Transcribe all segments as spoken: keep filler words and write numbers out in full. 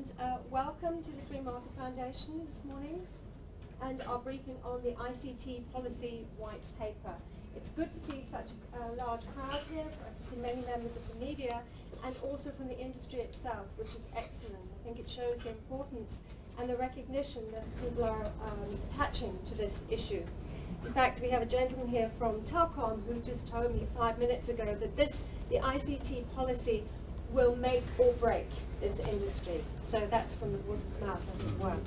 and uh, welcome to the Free Market Foundation this morning and our briefing on the I C T Policy White Paper. It's good to see such a large crowd here. I can see many members of the media and also from the industry itself, which is excellent. I think it shows the importance and the recognition that people are um, attaching to this issue. In fact, we have a gentleman here from Telecoms who just told me five minutes ago that this, the I C T policy, will make or break this industry. So that's from the horse's mouth, as it were.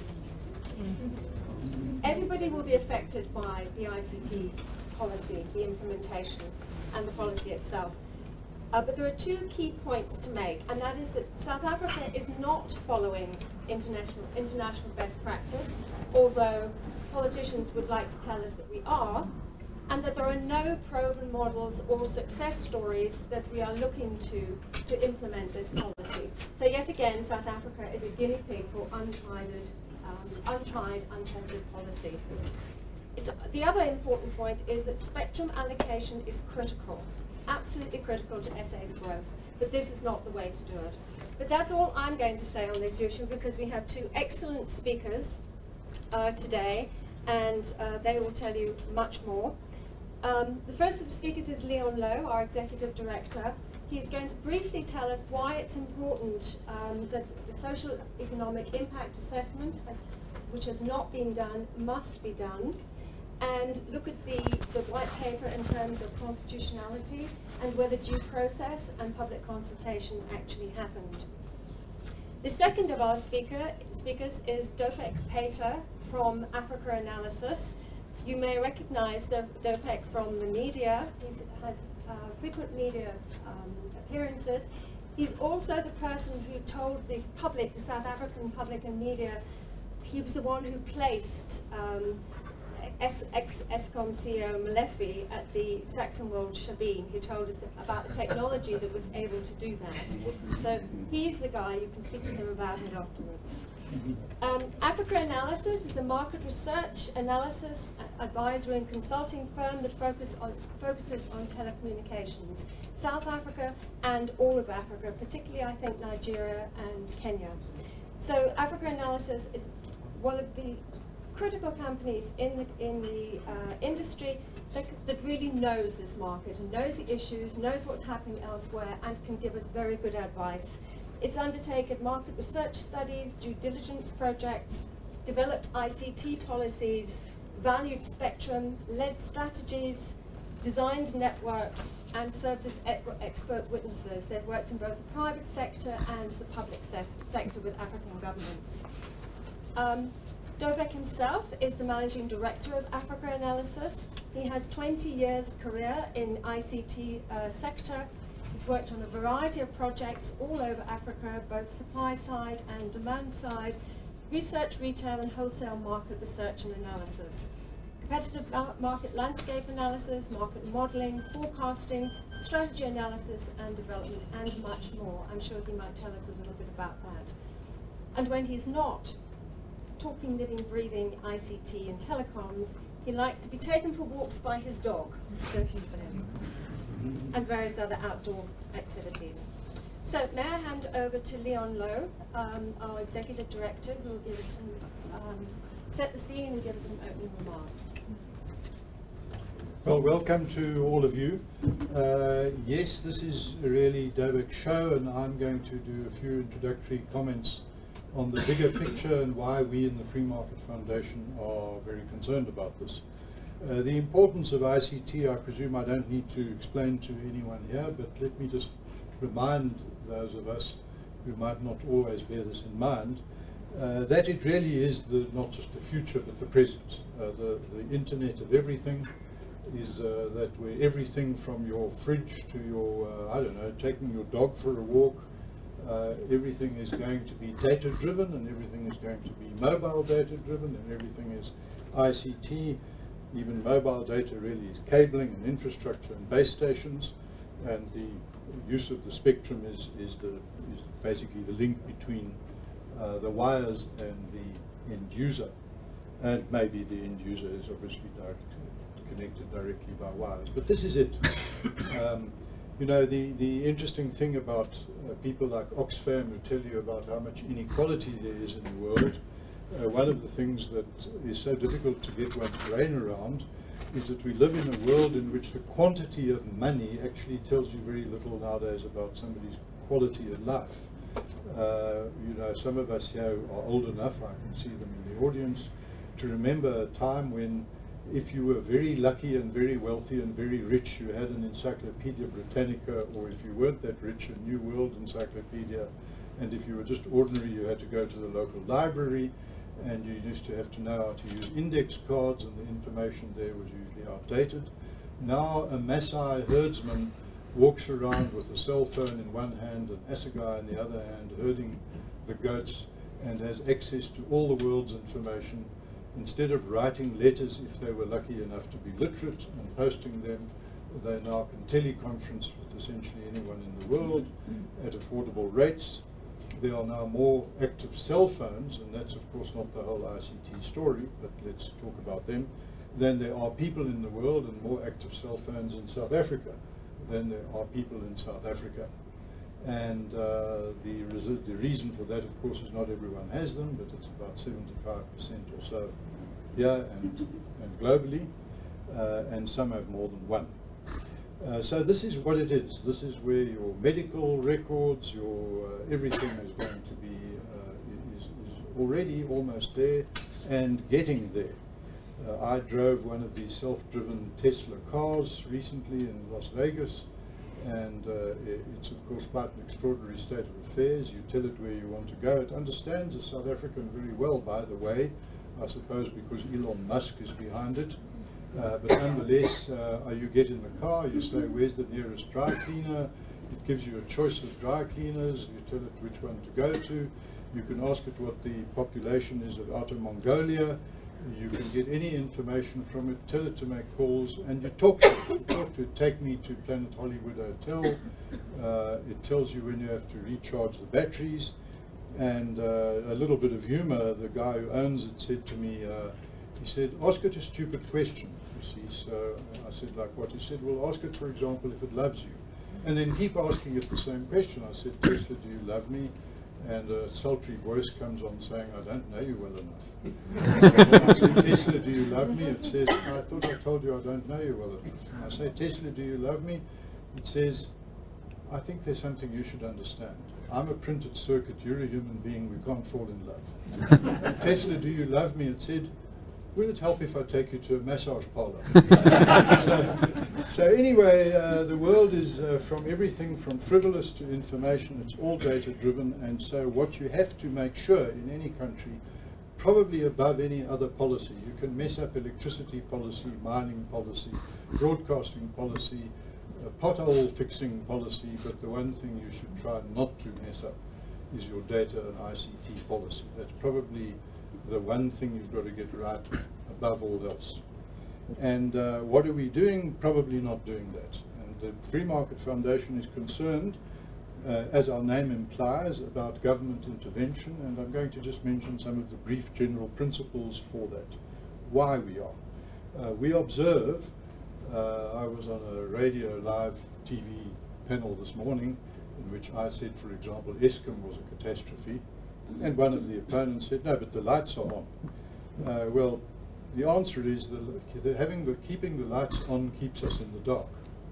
Everybody will be affected by the I C T policy, the implementation, and the policy itself. Uh, but there are two key points to make, and that is that South Africa is not following international, international best practice, although politicians would like to tell us that we are, and that there are no proven models or success stories that we are looking to to implement this policy. So yet again, South Africa is a guinea pig for untried, um, untried, untested policy. It's, the other important point is that spectrum allocation is critical, absolutely critical to S A's growth, but this is not the way to do it. But that's all I'm going to say on this issue, because we have two excellent speakers uh, today, and uh, they will tell you much more. Um, the first of the speakers is Louw, our Executive Director. He's going to briefly tell us why it's important um, that the social economic impact assessment, has, which has not been done, must be done, and look at the, the white paper in terms of constitutionality and whether due process and public consultation actually happened. The second of our speaker, speakers is Dobek Pater from Africa Analysis. You may recognize Do Dobek from the media. He has uh, frequent media um, appearances. He's also the person who told the public, the South African public and media, he was the one who placed um, ex-Eskom C E O Molefe at the Saxon World Shabin, who told us that, about the technology that was able to do that. So he's the guy, you can speak to him about it afterwards. Um, Africa Analysis is a market research, analysis, advisory and consulting firm that focus on, focuses on telecommunications, South Africa and all of Africa, particularly I think Nigeria and Kenya. So Africa Analysis is one of the critical companies in the, in the uh, industry that, that really knows this market and knows the issues, knows what's happening elsewhere, and can give us very good advice. It's undertaken market research studies, due diligence projects, developed I C T policies, valued spectrum, led strategies, designed networks, and served as expert witnesses. They've worked in both the private sector and the public se sector with African governments. Um, Dobek himself is the Managing Director of Africa Analysis. He has twenty years career in I C T uh, sector. He's worked on a variety of projects all over Africa, both supply side and demand side, research, retail and wholesale market research and analysis, competitive market landscape analysis, market modeling, forecasting, strategy analysis and development, and much more. I'm sure he might tell us a little bit about that. And when he's not talking, living, breathing I C T and telecoms, he likes to be taken for walks by his dog, so he says, and various other outdoor activities. So may I hand over to Louw, um, our Executive Director, who will give us some, um, set the scene and give us some opening remarks. Well, welcome to all of you. Uh, yes, this is really Dobek's show, and I'm going to do a few introductory comments on the bigger picture and why we in the Free Market Foundation are very concerned about this. Uh, the importance of I C T, I presume I don't need to explain to anyone here, but let me just remind those of us who might not always bear this in mind, uh, that it really is the, not just the future but the present. Uh, the, the internet of everything is uh, that where everything from your fridge to your, uh, I don't know, taking your dog for a walk, uh, everything is going to be data driven, and everything is going to be mobile data driven, and everything is I C T. Even mobile data really is cabling and infrastructure and base stations, and the use of the spectrum is, is, the, is basically the link between uh, the wires and the end user. And maybe the end user is obviously direct, connected directly by wires. But this is it. um, You know, the, the interesting thing about uh, people like Oxfam who tell you about how much inequality there is in the world, uh, one of the things that is so difficult to get one's brain around is that we live in a world in which the quantity of money actually tells you very little nowadays about somebody's quality of life. Uh, you know, some of us here are old enough, I can see them in the audience, to remember a time when if you were very lucky and very wealthy and very rich, you had an Encyclopedia Britannica, or if you weren't that rich, a New World Encyclopedia, and if you were just ordinary, you had to go to the local library, and you used to have to know how to use index cards, and the information there was usually outdated. Now a Maasai herdsman walks around with a cell phone in one hand and assegai in the other hand, herding the goats, and has access to all the world's information. Instead of writing letters, if they were lucky enough to be literate, and posting them, they now can teleconference with essentially anyone in the world at affordable rates. There are now more active cell phones, and that's of course not the whole I C T story, but let's talk about them, than there are people in the world, and more active cell phones in South Africa than there are people in South Africa. And uh, the, the reason for that, of course, is not everyone has them, but it's about seventy-five percent or so here and, and globally, uh, and some have more than one. Uh, so this is what it is. This is where your medical records, your uh, everything is going to be, uh, is, is already almost there and getting there. Uh, I drove one of these self-driven Tesla cars recently in Las Vegas, and uh, it's of course quite an extraordinary state of affairs. You tell it where you want to go. It understands the South African very well, by the way, I suppose because Elon Musk is behind it. Uh, but nonetheless, uh, you get in the car, you say, where's the nearest dry cleaner? It gives you a choice of dry cleaners. You tell it which one to go to. You can ask it what the population is of Outer Mongolia. You can get any information from it, tell it to make calls, and you talk to it. You talk to it, take me to Planet Hollywood Hotel. Uh, it tells you when you have to recharge the batteries. And uh, a little bit of humor, the guy who owns it said to me, uh, he said, ask it a stupid question, you see. So I said, like what? He said, well, ask it, for example, if it loves you. And then keep asking it the same question. I said, Tesla, do you love me? And a sultry voice comes on saying, I don't know you well enough. And I said, Tesla, do you love me? It says, I thought I told you I don't know you well enough. And I say, Tesla, do you love me? It says, I think there's something you should understand. I'm a printed circuit, you're a human being, we can't fall in love. Tesla, do you love me? It said, will it help if I take you to a massage parlor? so, so anyway, uh, the world is uh, from everything from frivolous to information, it's all data driven, and so what you have to make sure in any country, probably above any other policy, you can mess up electricity policy, mining policy, broadcasting policy, uh, pothole fixing policy, but the one thing you should try not to mess up is your data and I C T policy. That's probably the one thing you've got to get right above all else. And uh, what are we doing? Probably not doing that. And the Free Market Foundation is concerned, uh, as our name implies, about government intervention, and I'm going to just mention some of the brief general principles for that, why we are. Uh, we observe, uh, I was on a radio live T V panel this morning in which I said, for example, Eskom was a catastrophe. And one of the opponents said, no, but the lights are on. Uh, well, the answer is that having the, keeping the lights on keeps us in the dark.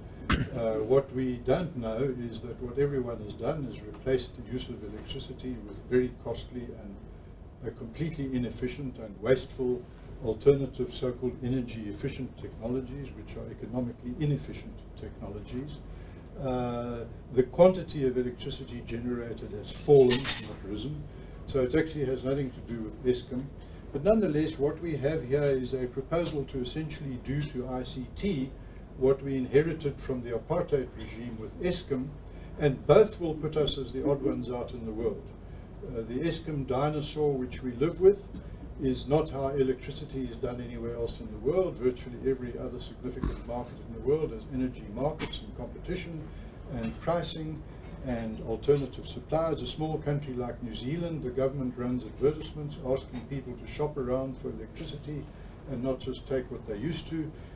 Uh, what we don't know is that what everyone has done is replaced the use of electricity with very costly and uh, completely inefficient and wasteful alternative so-called energy efficient technologies, which are economically inefficient technologies. Uh, the quantity of electricity generated has fallen, not risen. So it actually has nothing to do with Eskom. But nonetheless, what we have here is a proposal to essentially do to I C T what we inherited from the apartheid regime with Eskom, and both will put us as the odd ones out in the world. Uh, the Eskom dinosaur, which we live with, is not how electricity is done anywhere else in the world. Virtually every other significant market in the world has energy markets and competition and pricing and alternative suppliers. A small country like New Zealand, the government runs advertisements asking people to shop around for electricity and not just take what they used to.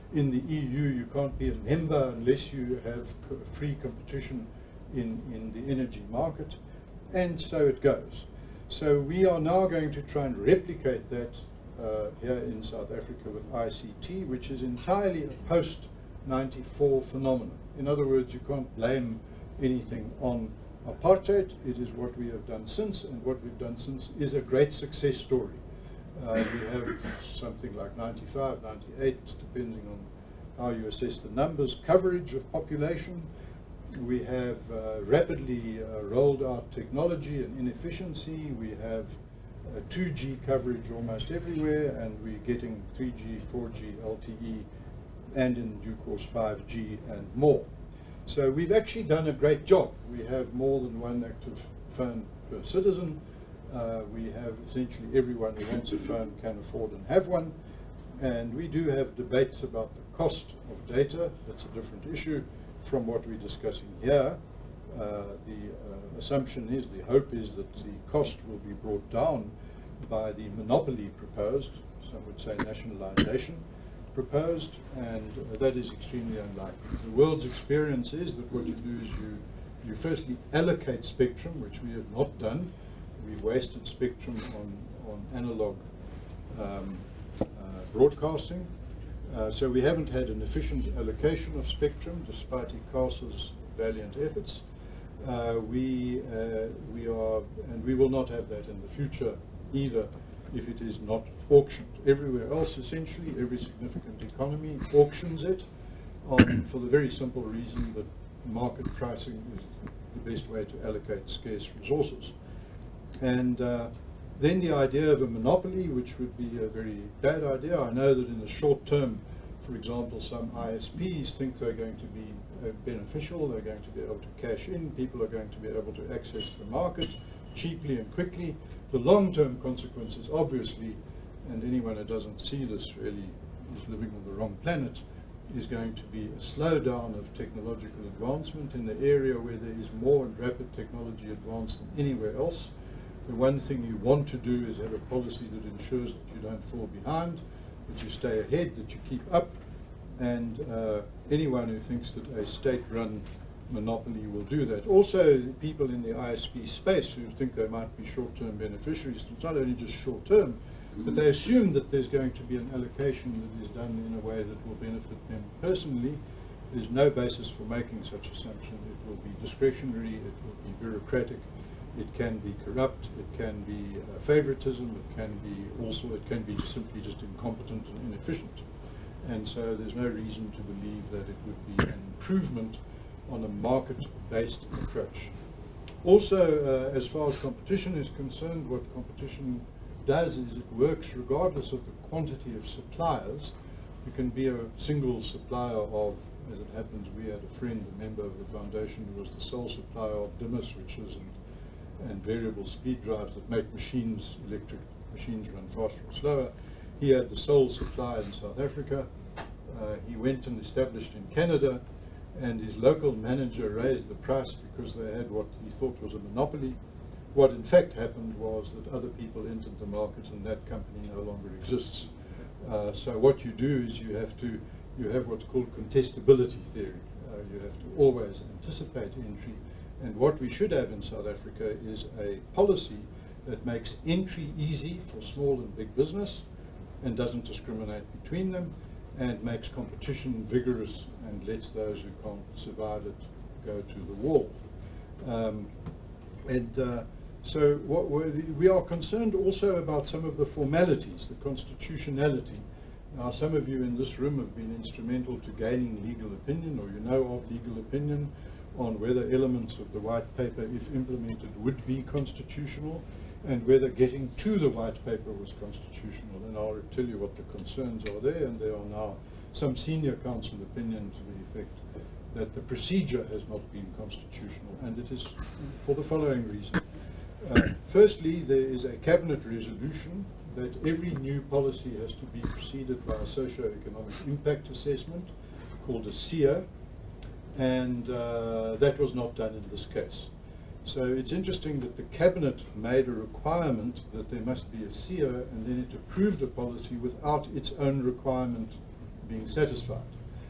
In the E U, you can't be a member unless you have co free competition in, in the energy market, and so it goes. So we are now going to try and replicate that uh, here in South Africa with I C T, which is entirely a post ninety-four phenomenon. In other words, you can't blame anything on apartheid. It is what we have done since, and what we've done since is a great success story. Uh, we have something like ninety-five, ninety-eight, depending on how you assess the numbers, coverage of population. We have uh, rapidly uh, rolled out technology and inefficiency. We have uh, two G coverage almost everywhere, and we're getting three G, four G, L T E, and in due course five G and more. So we've actually done a great job. We have more than one active phone per citizen. Uh, we have essentially everyone who wants a phone can afford and have one. And we do have debates about the cost of data. That's a different issue from what we're discussing here. Uh, the uh, assumption is, the hope is that the cost will be brought down by the monopoly proposed, some would say nationalization proposed, and uh, that is extremely unlikely. The world's experience is that what you do is you, you firstly allocate spectrum, which we have not done. We've wasted spectrum on, on analog um, uh, broadcasting. Uh, so we haven't had an efficient allocation of spectrum, despite ICASA's valiant efforts. Uh, we, uh, we are, and we will not have that in the future either, if it is not auctioned. Everywhere else, essentially, every significant economy auctions it, on, for the very simple reason that market pricing is the best way to allocate scarce resources. And uh, then the idea of a monopoly, which would be a very bad idea. I know that in the short term, for example, some I S Ps think they're going to be uh, beneficial, they're going to be able to cash in, people are going to be able to access the market cheaply and quickly. The long-term consequences, obviously, and anyone who doesn't see this really is living on the wrong planet, is going to be a slowdown of technological advancement in the area where there is more and rapid technology advance than anywhere else. The one thing you want to do is have a policy that ensures that you don't fall behind, that you stay ahead, that you keep up, and uh, anyone who thinks that a state-run monopoly will do that. Also, people in the I S P space who think they might be short-term beneficiaries, it's not only just short-term, but they assume that there's going to be an allocation that is done in a way that will benefit them personally. There's no basis for making such assumption. It will be discretionary, it will be bureaucratic, it can be corrupt, it can be uh, favoritism, it can be also, it can be just simply just incompetent and inefficient. And so there's no reason to believe that it would be an improvement on a market-based approach. Also, uh, as far as competition is concerned, what competition does is it works regardless of the quantity of suppliers. You can be a single supplier of, as it happens, we had a friend, a member of the foundation, who was the sole supplier of dimmer switches and, and variable speed drives that make machines, electric machines, run faster or slower. He had the sole supply in South Africa. Uh, he went and established in Canada, and his local manager raised the price because they had what he thought was a monopoly. What in fact happened was that other people entered the market and that company no longer exists. Uh, so what you do is you have to, you have what's called contestability theory. Uh, you have to always anticipate entry. And what we should have in South Africa is a policy that makes entry easy for small and big business and doesn't discriminate between them, and makes competition vigorous and lets those who can't survive it go to the wall. Um, and uh, so what we're, we are concerned also about some of the formalities, the constitutionality. Now, some of you in this room have been instrumental to gaining legal opinion, or you know of legal opinion, on whether elements of the white paper, if implemented, would be constitutional, and whether getting to the white paper was constitutional. And I'll tell you what the concerns are there, and there are now some senior counsel opinion to the effect that the procedure has not been constitutional, and it is for the following reason. Uh, firstly, there is a cabinet resolution that every new policy has to be preceded by a socio-economic impact assessment called a S E A, and uh, that was not done in this case. So it's interesting that the cabinet made a requirement that there must be a S E A, and then it approved a policy without its own requirement being satisfied.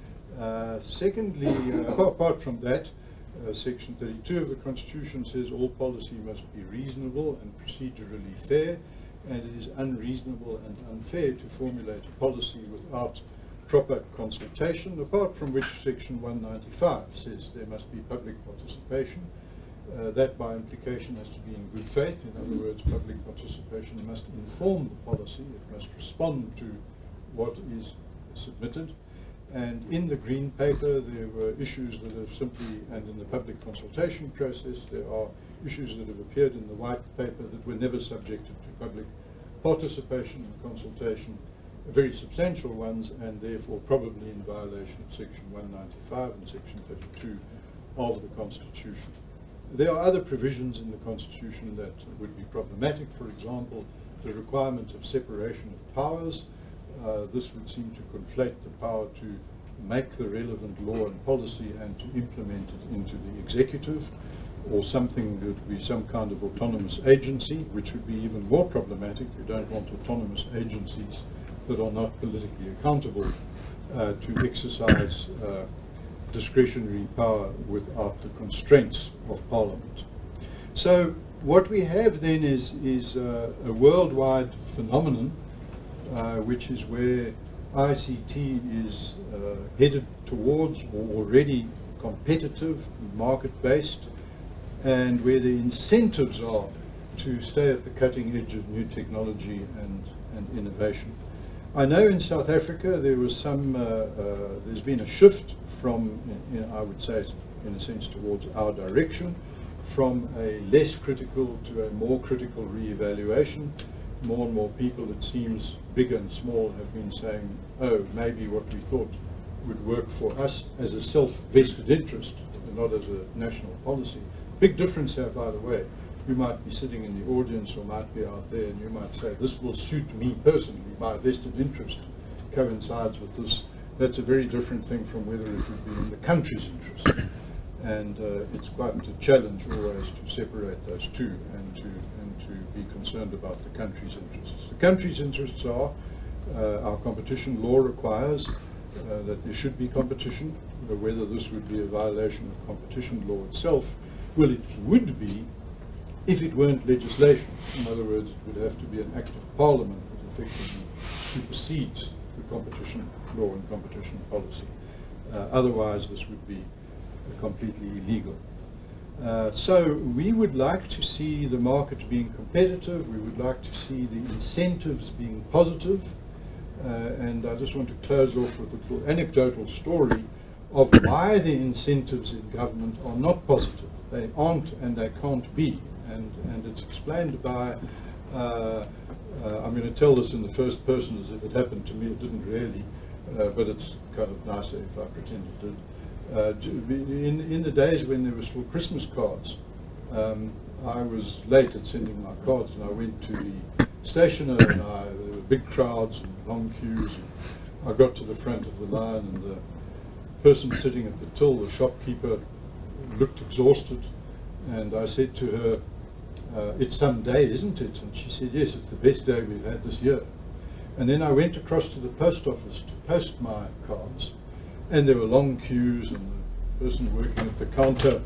Uh, secondly, uh, apart from that, uh, Section thirty-two of the Constitution says all policy must be reasonable and procedurally fair, and it is unreasonable and unfair to formulate a policy without proper consultation, apart from which Section one ninety-five says there must be public participation. Uh, that by implication has to be in good faith. In other words, public participation must inform the policy, it must respond to what is submitted. And in the Green Paper there were issues that have simply, and in the public consultation process there are issues that have appeared in the White Paper that were never subjected to public participation and consultation, very substantial ones, and therefore probably in violation of Section one ninety-five and Section thirty-two of the Constitution. There are other provisions in the Constitution that would be problematic. For example, the requirement of separation of powers. Uh, this would seem to conflate the power to make the relevant law and policy and to implement it into the executive, or something that would be some kind of autonomous agency, which would be even more problematic. You don't want autonomous agencies that are not politically accountable uh, to exercise uh, discretionary power without the constraints of Parliament. So what we have then is, is uh, a worldwide phenomenon, uh, which is where I C T is uh, headed towards, or already competitive, market-based, and where the incentives are to stay at the cutting edge of new technology and, and innovation. I know in South Africa there was some, uh, uh, there's been a shift from, you know, I would say, in a sense, towards our direction, from a less critical to a more critical re-evaluation. More and more people, it seems, big and small, have been saying, oh, maybe what we thought would work for us as a self-vested interest, and not as a national policy. Big difference here, by the way. You might be sitting in the audience or might be out there, and you might say, this will suit me personally, my vested interest coincides with this. That's a very different thing from whether it would be in the country's interest. And uh, it's quite a challenge always to separate those two and to, and to be concerned about the country's interests. The country's interests are, uh, our competition law requires uh, that there should be competition. Uh, whether this would be a violation of competition law itself, well, it would be if it weren't legislation. In other words, it would have to be an act of Parliament that effectively supersedes the competition law and competition policy. Uh, otherwise, this would be uh, completely illegal. Uh, so we would like to see the market being competitive. We would like to see the incentives being positive. Uh, and I just want to close off with a little anecdotal story of why the incentives in government are not positive. They aren't and they can't be. And, and it's explained by, uh, uh, I'm going to tell this in the first person as if it happened to me. It didn't really, uh, but it's kind of nicer if I pretend it did. Uh, in, in the days when there were still Christmas cards, um, I was late at sending my cards, and I went to the stationer, and I, there were big crowds and long queues. And I got to the front of the line, and the person sitting at the till, the shopkeeper, looked exhausted, and I said to her, uh, it's some day, isn't it? And she said, yes, it's the best day we've had this year. And then I went across to the post office to post my cards, and there were long queues, and the person working at the counter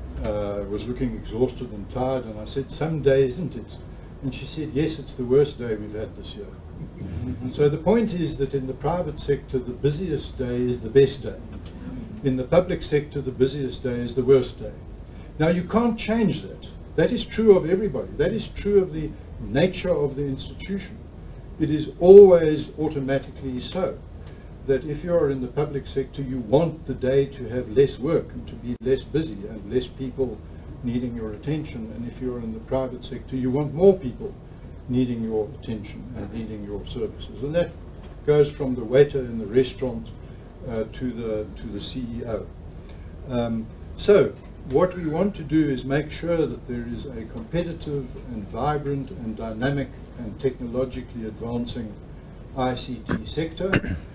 uh, was looking exhausted and tired, and I said, some day, isn't it? And she said, yes, it's the worst day we've had this year. So the point is that in the private sector, the busiest day is the best day. In the public sector, the busiest day is the worst day. Now, you can't change that. That is true of everybody. That is true of the nature of the institution. It is always automatically so that if you're in the public sector, you want the day to have less work and to be less busy and less people needing your attention. And if you're in the private sector, you want more people needing your attention and needing your services. And that goes from the waiter in the restaurant uh, to the to the C E O. Um, so what we want to do is make sure that there is a competitive and vibrant and dynamic and technologically advancing I C T sector.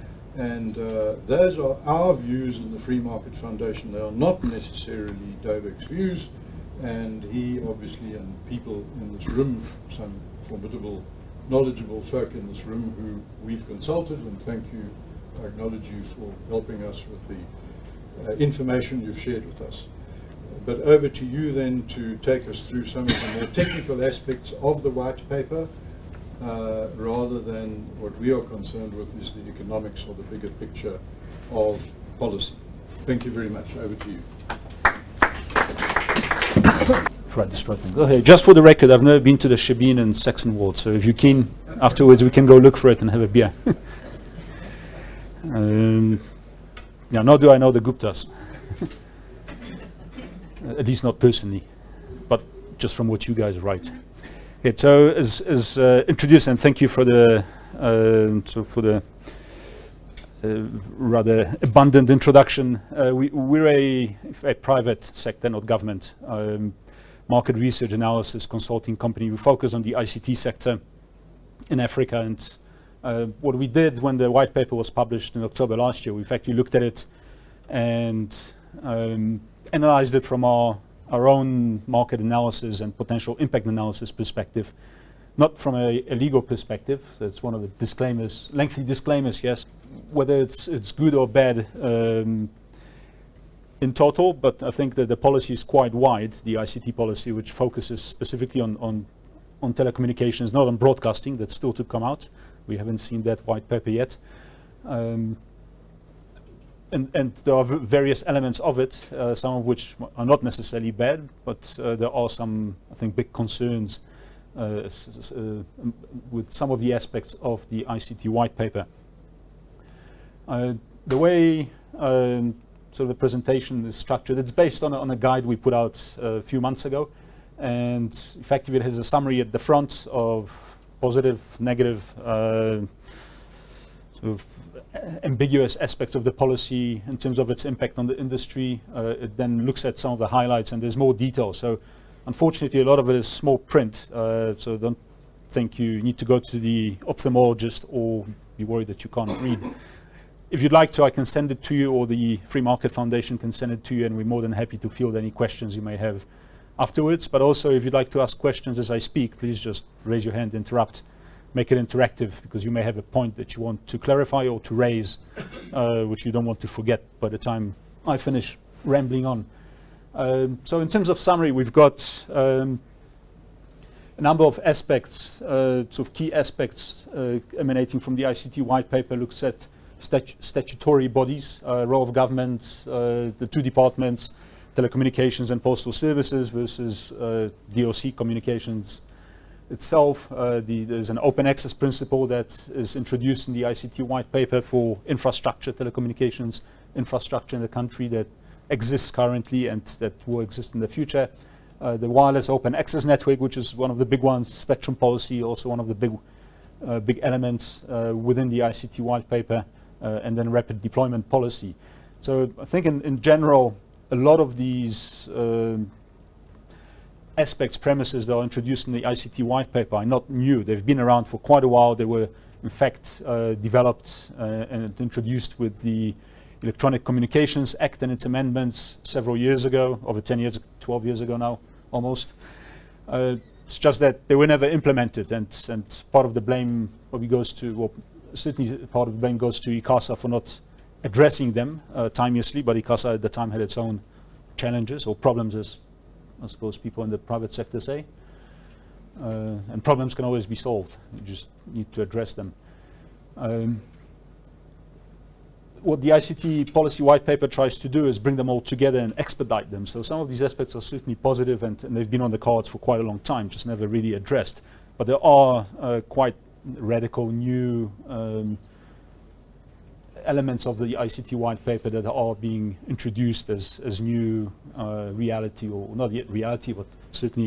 And uh, those are our views in the Free Market Foundation. They are not necessarily Dobek's views. And he obviously, and people in this room, some formidable, knowledgeable folk in this room who we've consulted, and thank you I acknowledge you for helping us with the uh, information you've shared with us. But over to you then to take us through some of the more technical aspects of the white paper, uh, rather than what we are concerned with is the economics or the bigger picture of policy. Thank you very much. Over to you. Right, destroyed. Okay, just for the record, I've never been to the Shebeen and Saxon ward, so if you're keen, afterwards we can go look for it and have a beer. um, yeah, nor do I know the Guptas. At least not personally, but just from what you guys write. Okay, so as, as uh, introduced, and thank you for the uh, so for the uh, rather abundant introduction. Uh, we, we're a, a private sector, not government, um, market research analysis consulting company. We focus on the I C T sector in Africa, and uh, what we did when the white paper was published in October last year, we've actually looked at it and um, analyzed it from our, our own market analysis and potential impact analysis perspective, not from a, a legal perspective. That's one of the disclaimers, lengthy disclaimers, yes, whether it's, it's good or bad um, in total, but I think that the policy is quite wide, the I C T policy, which focuses specifically on, on, on telecommunications, not on broadcasting. That's still to come out. We haven't seen that white paper yet. Um, And, and there are various elements of it, uh, some of which are not necessarily bad, but uh, there are some, I think, big concerns uh, s s uh, with some of the aspects of the I C T white paper. Uh, the way um, sort of the presentation is structured, it's based on a, on a guide we put out uh, a few months ago, and effectively it has a summary at the front of positive, negative, uh, sort of ambiguous aspects of the policy in terms of its impact on the industry. Uh, it then looks at some of the highlights, and there's more detail. So unfortunately, a lot of it is small print, uh, so don't think you need to go to the ophthalmologist or be worried that you can't read. If you'd like to, I can send it to you, or the Free Market Foundation can send it to you, and we're more than happy to field any questions you may have afterwards. But also, if you'd like to ask questions as I speak, please just raise your hand, interrupt. Make it interactive, because you may have a point that you want to clarify or to raise, uh, which you don't want to forget by the time I finish rambling on. Um, so in terms of summary, we've got um, a number of aspects, uh, sort of key aspects uh, emanating from the I C T white paper. Looks at statu statutory bodies, uh, role of government, uh, the two departments, telecommunications and postal services versus uh, D O C communications itself. Uh, the, there's an open access principle that is introduced in the I C T white paper for infrastructure, telecommunications infrastructure in the country that exists currently and that will exist in the future. Uh, the wireless open access network, which is one of the big ones, spectrum policy, also one of the big, uh, big elements uh, within the I C T white paper, uh, and then rapid deployment policy. So I think in, in general, a lot of these um, aspects, premises that are introduced in the I C T white paper are not new. They've been around for quite a while. They were, in fact, uh, developed uh, and introduced with the Electronic Communications Act and its amendments several years ago, over ten years, twelve years ago now, almost. Uh, it's just that they were never implemented, and, and part of the blame probably goes to, well, certainly part of the blame goes to ICASA for not addressing them uh, timeously, but ICASA at the time had its own challenges or problems, as I suppose people in the private sector say. Uh, and problems can always be solved. You just need to address them. Um, what the I C T Policy White Paper tries to do is bring them all together and expedite them. So some of these aspects are certainly positive, and, and they've been on the cards for quite a long time, just never really addressed. But there are uh, quite radical new um, elements of the I C T white paper that are being introduced as, as new uh, reality, or not yet reality, but certainly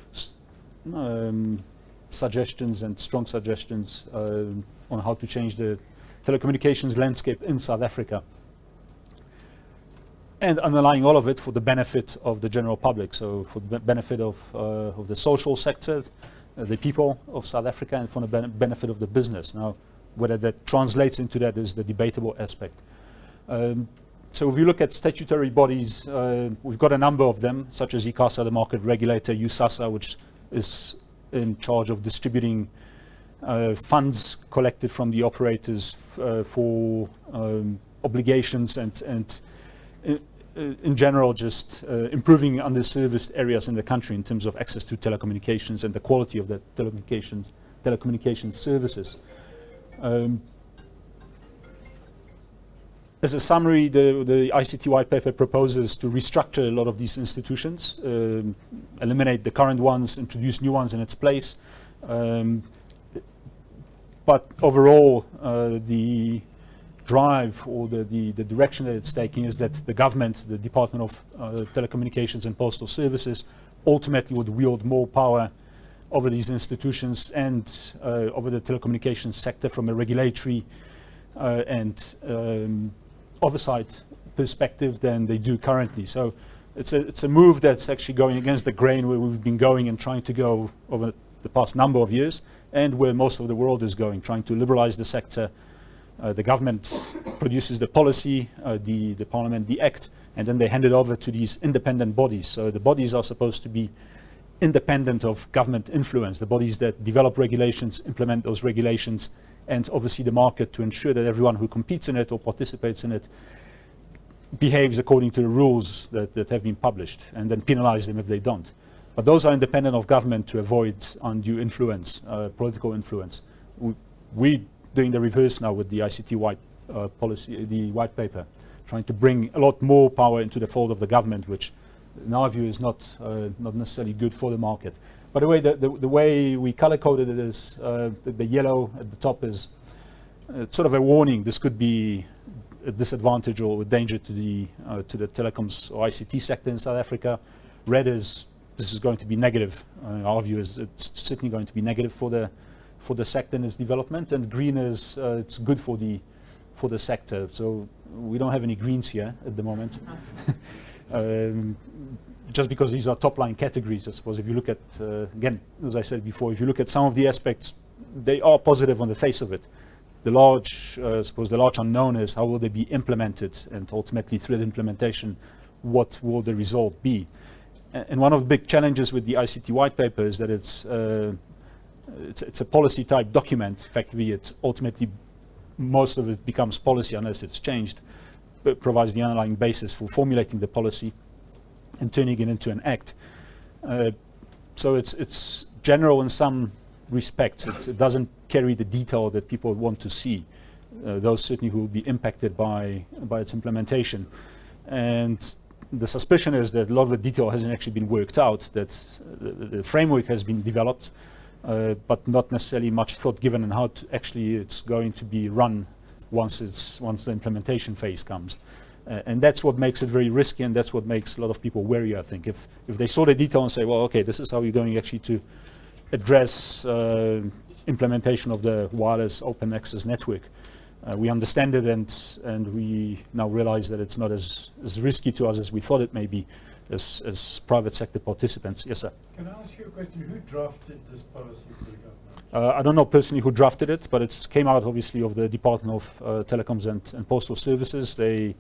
um, suggestions and strong suggestions uh, on how to change the telecommunications landscape in South Africa. And underlying all of it for the benefit of the general public, so for the benefit of, uh, of the social sector, uh, the people of South Africa, and for the ben benefit of the business. Now, whether that translates into that is the debatable aspect. Um, so if you look at statutory bodies, uh, we've got a number of them, such as ICASA, the market regulator, USASA, which is in charge of distributing uh, funds collected from the operators uh, for um, obligations and, and in, in general just uh, improving underserviced areas in the country in terms of access to telecommunications and the quality of the telecommunications, telecommunications services. Um, As a summary, the, the I C T White Paper proposes to restructure a lot of these institutions, um, eliminate the current ones, introduce new ones in its place. Um, but overall, uh, the drive or the, the, the direction that it's taking is that the government, the Department of uh, Telecommunications and Postal Services, ultimately would wield more power over these institutions and uh, over the telecommunications sector from a regulatory uh, and um, oversight perspective than they do currently. So it's a, it's a move that's actually going against the grain where we've been going and trying to go over the past number of years, and where most of the world is going, trying to liberalize the sector. Uh, the government produces the policy, uh, the, the parliament, the act, and then they hand it over to these independent bodies. So the bodies are supposed to be independent of government influence, the bodies that develop regulations, implement those regulations, and oversee the market to ensure that everyone who competes in it or participates in it behaves according to the rules that, that have been published, and then penalize them if they don't. But those are independent of government to avoid undue influence, uh, political influence. We, we're doing the reverse now with the I C T White uh, Policy, the White Paper, trying to bring a lot more power into the fold of the government, which in our view is not, uh, not necessarily good for the market. By the way, the, the, the way we color-coded it is uh, the, the yellow at the top is uh, sort of a warning. This could be a disadvantage or a danger to the, uh, to the telecoms or I C T sector in South Africa. Red is this is going to be negative. Uh, our view is it's certainly going to be negative for the, for the sector and its development. And green is uh, it's good for the, for the sector. So we don't have any greens here at the moment. um, just because these are top-line categories, I suppose. If you look at, uh, again, as I said before, if you look at some of the aspects, they are positive on the face of it. The large, uh, I suppose the large unknown is how will they be implemented, and ultimately through the implementation, what will the result be? A and one of the big challenges with the I C T White Paper is that it's, uh, it's, it's a policy-type document. Effectively, it ultimately, most of it becomes policy unless it's changed, but provides the underlying basis for formulating the policy and turning it into an act. Uh, so it's, it's general in some respects. It, it doesn't carry the detail that people want to see. Uh, those certainly who will be impacted by, by its implementation. And the suspicion is that a lot of the detail hasn't actually been worked out, that uh, the, the framework has been developed, uh, but not necessarily much thought given on how to actually it's going to be run once, it's, once the implementation phase comes. Uh, and that's what makes it very risky, and that's what makes a lot of people wary, I think. If, if they saw the detail and say, well, okay, this is how you're going actually to address uh, implementation of the wireless open access network, uh, we understand it, and, and we now realize that it's not as, as risky to us as we thought it may be as, as private sector participants. Yes, sir? Can I ask you a question? Who drafted this policy for the government? Uh, I don't know personally who drafted it, but it came out obviously of the Department of uh, Telecoms and, and Postal Services. They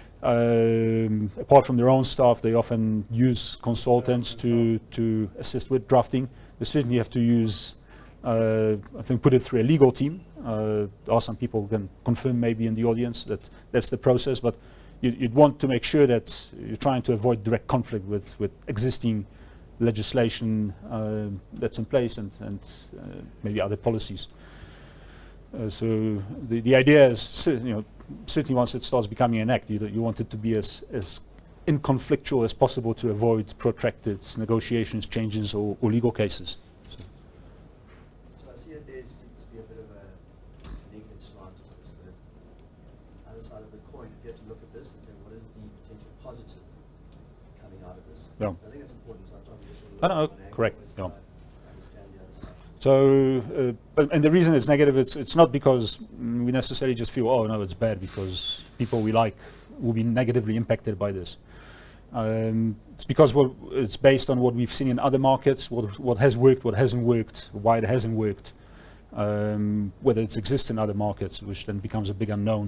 Um, apart from their own staff, they often use consultants to, to assist with drafting. They certainly have to use, uh, I think, put it through a legal team. Uh, there are some people who can confirm maybe in the audience that that's the process, but you, you'd want to make sure that you're trying to avoid direct conflict with, with existing legislation uh, that's in place and, and uh, maybe other policies. Uh, so the, the idea is, you know, certainly once it starts becoming an act, you, you want it to be as, as inconflictual as possible to avoid protracted negotiations, changes, or, or legal cases. So. so I see that there seems to be a bit of a negative slant to this, but on the other side of the coin, if you have to look at this and say, what is the potential positive coming out of this? Yeah. I think that's important. So I'm talking just I don't know, correct. Yeah. Understand the other side. So, uh, and the reason it's negative, it's, it's not because we necessarily just feel, oh no, it's bad because people we like will be negatively impacted by this. Um, it's because we're, it's based on what we've seen in other markets, what, what has worked, what hasn't worked, why it hasn't worked, um, whether it exists in other markets, which then becomes a big unknown.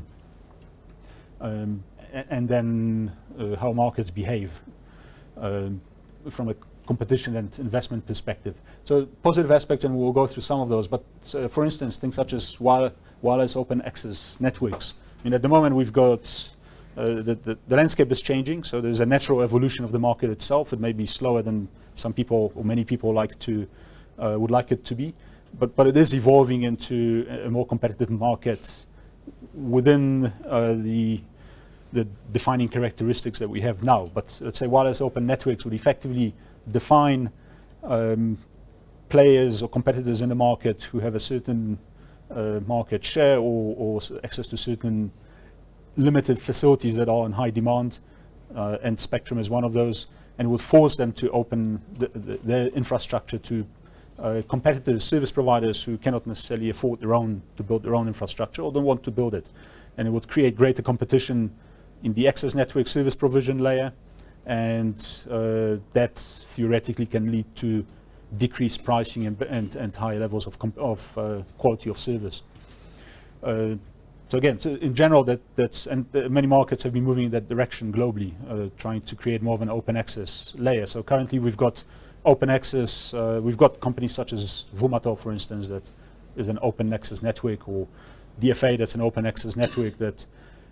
Um, and, and then uh, how markets behave. Um, from a competition and investment perspective. So positive aspects, and we'll go through some of those, but uh, for instance, things such as wire, wireless open access networks. I mean, at the moment we've got, uh, the, the, the landscape is changing, so there's a natural evolution of the market itself. It may be slower than some people, or many people like to, uh, would like it to be, but, but it is evolving into a more competitive market within uh, the the defining characteristics that we have now. But let's say wireless open networks would effectively define um, players or competitors in the market who have a certain uh, market share or, or access to certain limited facilities that are in high demand, uh, and spectrum is one of those, and would force them to open the, the, their infrastructure to uh, competitors, service providers who cannot necessarily afford their own, to build their own infrastructure or don't want to build it. And it would create greater competition in the access network service provision layer, and uh, that theoretically can lead to decreased pricing and, and, and higher levels of, of uh, quality of service. Uh, so again, so in general, that, that's, and uh, many markets have been moving in that direction globally, uh, trying to create more of an open access layer. So currently we've got open access, uh, we've got companies such as Vumato, for instance, that is an open access network, or D F A, that's an open access network that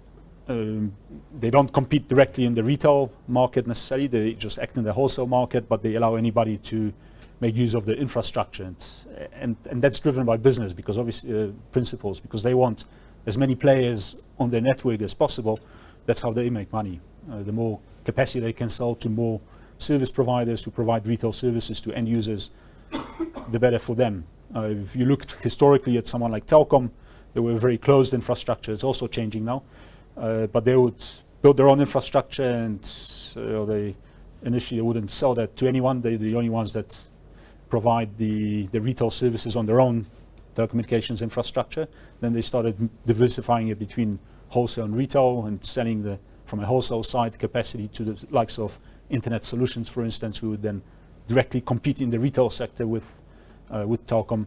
Um, they don't compete directly in the retail market necessarily, they just act in the wholesale market, but they allow anybody to make use of the infrastructure. And, and, and that's driven by business, because obviously, uh, principles, because they want as many players on their network as possible. That's how they make money. Uh, the more capacity they can sell to more service providers to provide retail services to end users, the better for them. Uh, if you looked historically at someone like Telkom, they were a very closed infrastructure. It's also changing now. Uh, but they would build their own infrastructure, and uh, they initially wouldn't sell that to anyone. They're the only ones that provide the, the retail services on their own telecommunications infrastructure. Then they started diversifying it between wholesale and retail, and selling the, from a wholesale side capacity to the likes of Internet Solutions, for instance, who would then directly compete in the retail sector with, uh, with Telkom.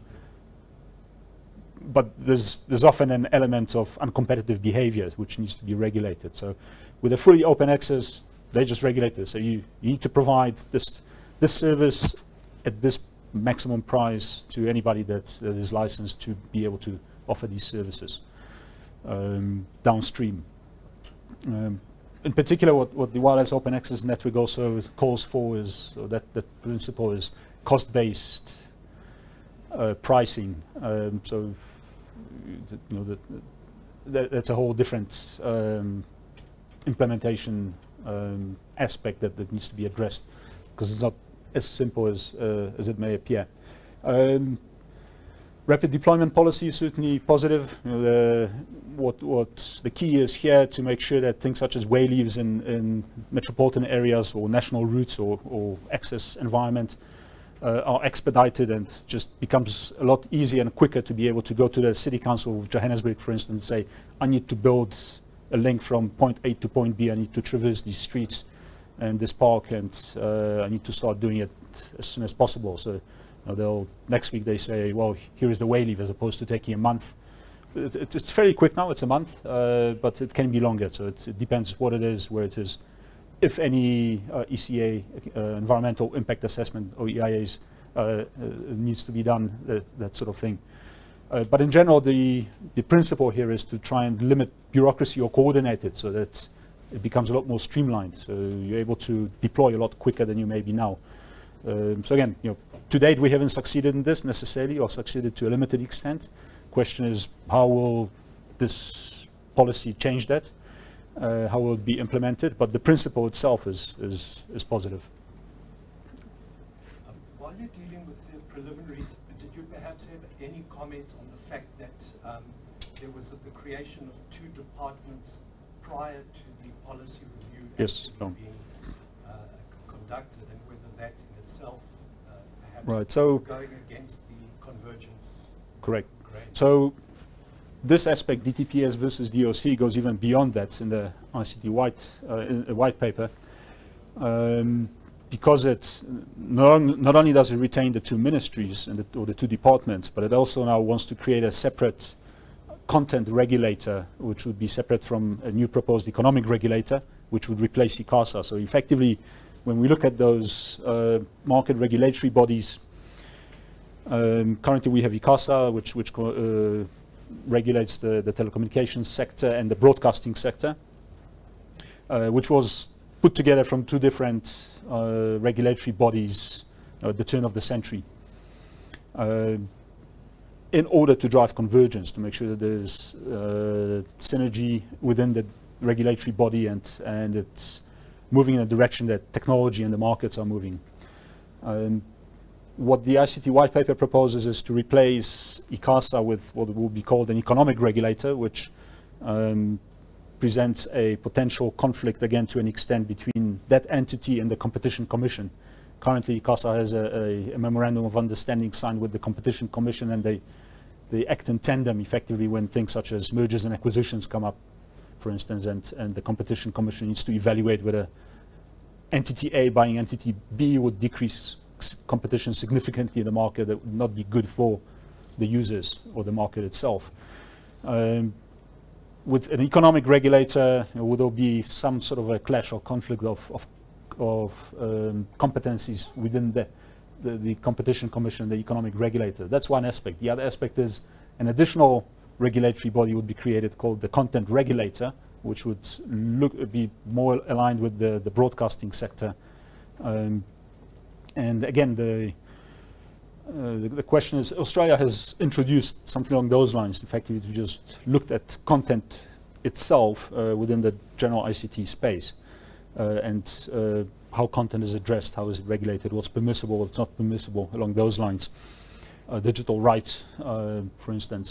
But there's, there's often an element of uncompetitive behavior which needs to be regulated. So with a fully open access, they just regulate this. So you, you need to provide this, this service at this maximum price to anybody that, that is licensed to be able to offer these services um, downstream. Um, in particular, what, what the wireless open access network also calls for is, so that, that principle is cost-based uh, pricing. Um, so you know, that, that, that's a whole different um, implementation um, aspect that, that needs to be addressed, because it's not as simple as, uh, as it may appear. Um, rapid deployment policy is certainly positive. You know, the, what, what the key is here to make sure that things such as way leaves in, in metropolitan areas or national routes or, or access environment Uh, are expedited, and just becomes a lot easier and quicker to be able to go to the City Council of Johannesburg, for instance, and say, I need to build a link from point A to point B, I need to traverse these streets and this park, and uh, I need to start doing it as soon as possible. So you know, they'll, next week they say, well, here is the way leave, as opposed to taking a month. It, it, it's fairly quick now, it's a month, uh, but it can be longer, so it, it depends what it is, where it is. If any uh, E C A, uh, environmental impact assessment, or E I As, uh, uh, needs to be done, uh, that sort of thing. Uh, but in general, the, the principle here is to try and limit bureaucracy or coordinate it, so that it becomes a lot more streamlined. So you're able to deploy a lot quicker than you may be now. Um, so again, you know, to date we haven't succeeded in this necessarily, or succeeded to a limited extent. Question is, how will this policy change that? Uh, how will it be implemented? But the principle itself is, is, is positive. Um, while you're dealing with the preliminaries, did you perhaps have any comment on the fact that um, there was a, the creation of two departments prior to the policy review yes, no. being uh, conducted, and whether that in itself uh, perhaps right, so going against the convergence? Correct. Grade? So this aspect, D T P S versus D O C, goes even beyond that in the I C T White, uh, in a white paper, um, because it not, not only does it retain the two ministries and the, or the two departments, but it also now wants to create a separate content regulator, which would be separate from a new proposed economic regulator, which would replace ICASA. So effectively, when we look at those uh, market regulatory bodies, um, currently we have ICASA, which, which uh, regulates the, the telecommunications sector and the broadcasting sector, uh, which was put together from two different uh, regulatory bodies at the turn of the century, uh, in order to drive convergence, to make sure that there's uh, synergy within the regulatory body and, and it's moving in a direction that technology and the markets are moving. Um, what the I C T White Paper proposes is to replace ICASA with what will be called an economic regulator, which um, presents a potential conflict, again, to an extent, between that entity and the Competition Commission. Currently, ICASA has a, a, a memorandum of understanding signed with the Competition Commission, and they, they act in tandem, effectively, when things such as mergers and acquisitions come up, for instance, and, and the Competition Commission needs to evaluate whether entity A buying entity B would decrease competition significantly in the market that would not be good for the users or the market itself. Um, with an economic regulator, you know, would there be some sort of a clash or conflict of, of, of um, competencies within the, the, the Competition Commission, the economic regulator? That's one aspect. The other aspect is an additional regulatory body would be created called the content regulator, which would look be more aligned with the, the broadcasting sector. Um, and again, the, uh, the the question is, Australia has introduced something along those lines. Effectively, we just looked at content itself uh, within the general I C T space, uh, and uh, how content is addressed, how is it regulated, what's permissible, what's not permissible, along those lines. Uh, digital rights, uh, for instance.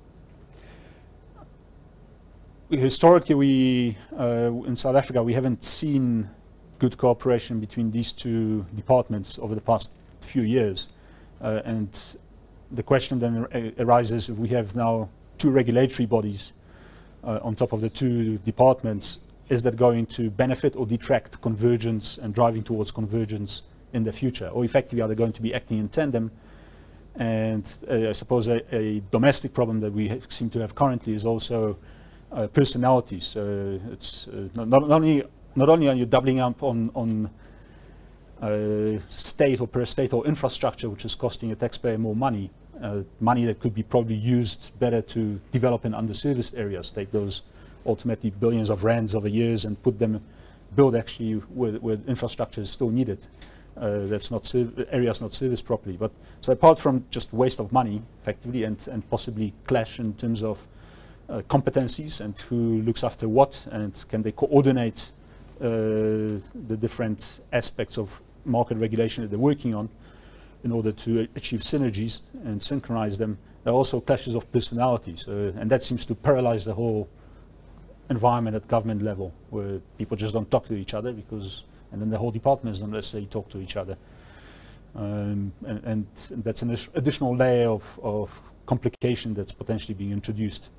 Historically, we uh, in South Africa, we haven't seen good cooperation between these two departments over the past few years. Uh, and the question then ar arises, if we have now two regulatory bodies uh, on top of the two departments, is that going to benefit or detract convergence and driving towards convergence in the future? Or effectively, are they going to be acting in tandem? And uh, I suppose a, a domestic problem that we seem to have currently is also Uh, personalities. Uh, it's uh, not, not only not only are you doubling up on on uh, state or per state or infrastructure, which is costing a taxpayer more money, uh, money that could be probably used better to develop in underserviced areas. Take those ultimately billions of rands over years and put them, build actually where, where infrastructure is still needed. Uh, that's not areas not serviced properly. But so apart from just waste of money, effectively, and and possibly clash in terms of Uh, competencies and who looks after what, and can they coordinate uh, the different aspects of market regulation that they're working on in order to achieve synergies and synchronize them. There are also clashes of personalities, uh, and that seems to paralyze the whole environment at government level, where people just don't talk to each other, because, and then the whole departments don't necessarily talk to each other. Um, and, and that's an additional layer of, of complication that's potentially being introduced.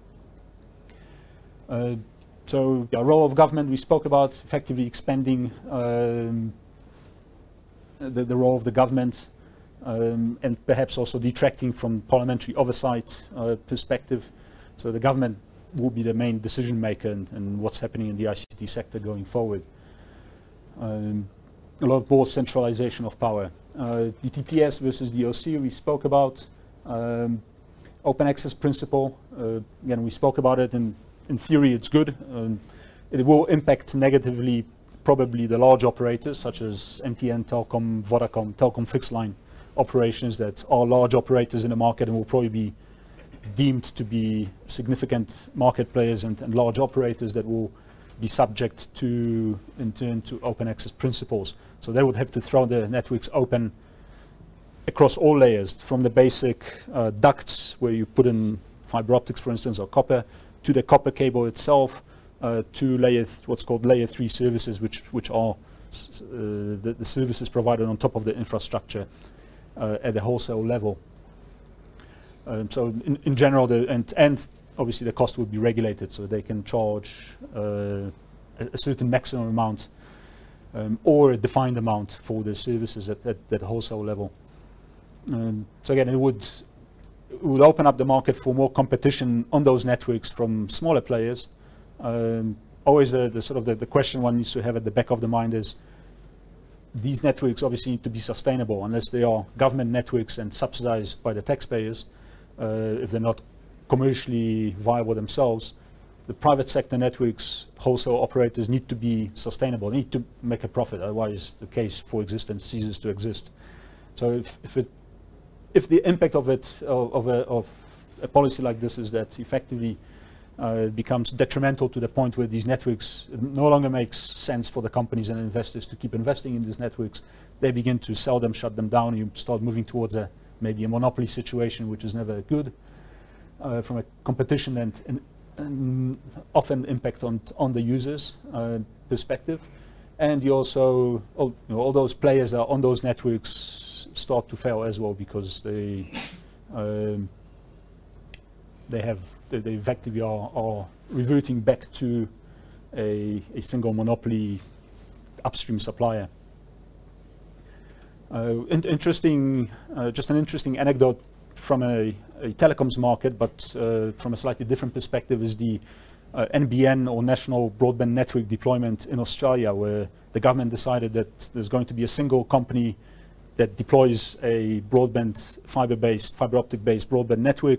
Uh, so the role of government we spoke about, effectively expanding um, the, the role of the government, um, and perhaps also detracting from parliamentary oversight uh, perspective. So the government will be the main decision maker in, in what's happening in the I C T sector going forward. Um, a lot of more centralization of power. Uh, the T P S versus the O C we spoke about. Um, open access principle, uh, again, we spoke about it in In theory, it's good. Um, it will impact negatively probably the large operators such as M T N, Telkom, Vodacom, Telkom fixed line operations that are large operators in the market and will probably be deemed to be significant market players and, and large operators that will be subject to, in turn, to open access principles. So they would have to throw the networks open across all layers, from the basic uh, ducts where you put in fiber optics, for instance, or copper, to the copper cable itself, uh, to layer th what's called layer three services, which which are uh, the, the services provided on top of the infrastructure uh, at the wholesale level. Um, so in, in general, the, and and obviously the cost would be regulated, so they can charge uh, a, a certain maximum amount um, or a defined amount for the services at, at, at the wholesale level. Um, so again, it would. It would open up the market for more competition on those networks from smaller players. Um, always the, the sort of the, the question one needs to have at the back of the mind is, these networks obviously need to be sustainable unless they are government networks and subsidized by the taxpayers. Uh, if they're not commercially viable themselves, the private sector networks, wholesale operators need to be sustainable, they need to make a profit, otherwise the case for existence ceases to exist. So if, if, it, if the impact of it, of, of, a, of a policy like this is that effectively uh, it becomes detrimental to the point where these networks, it no longer makes sense for the companies and investors to keep investing in these networks, they begin to sell them, shut them down, and you start moving towards a maybe a monopoly situation, which is never good uh, from a competition and, and, and often impact on on the users uh, perspective. And you also, all, you know, all those players that are on those networks start to fail as well, because they um, they have they, they effectively are, are reverting back to a, a single monopoly upstream supplier. Uh, in interesting, uh, just an interesting anecdote from a, a telecoms market, but uh, from a slightly different perspective, is the uh, N B N, or National Broadband Network deployment in Australia, where the government decided that there's going to be a single company that deploys a broadband, fiber-based, fiber optic-based broadband network,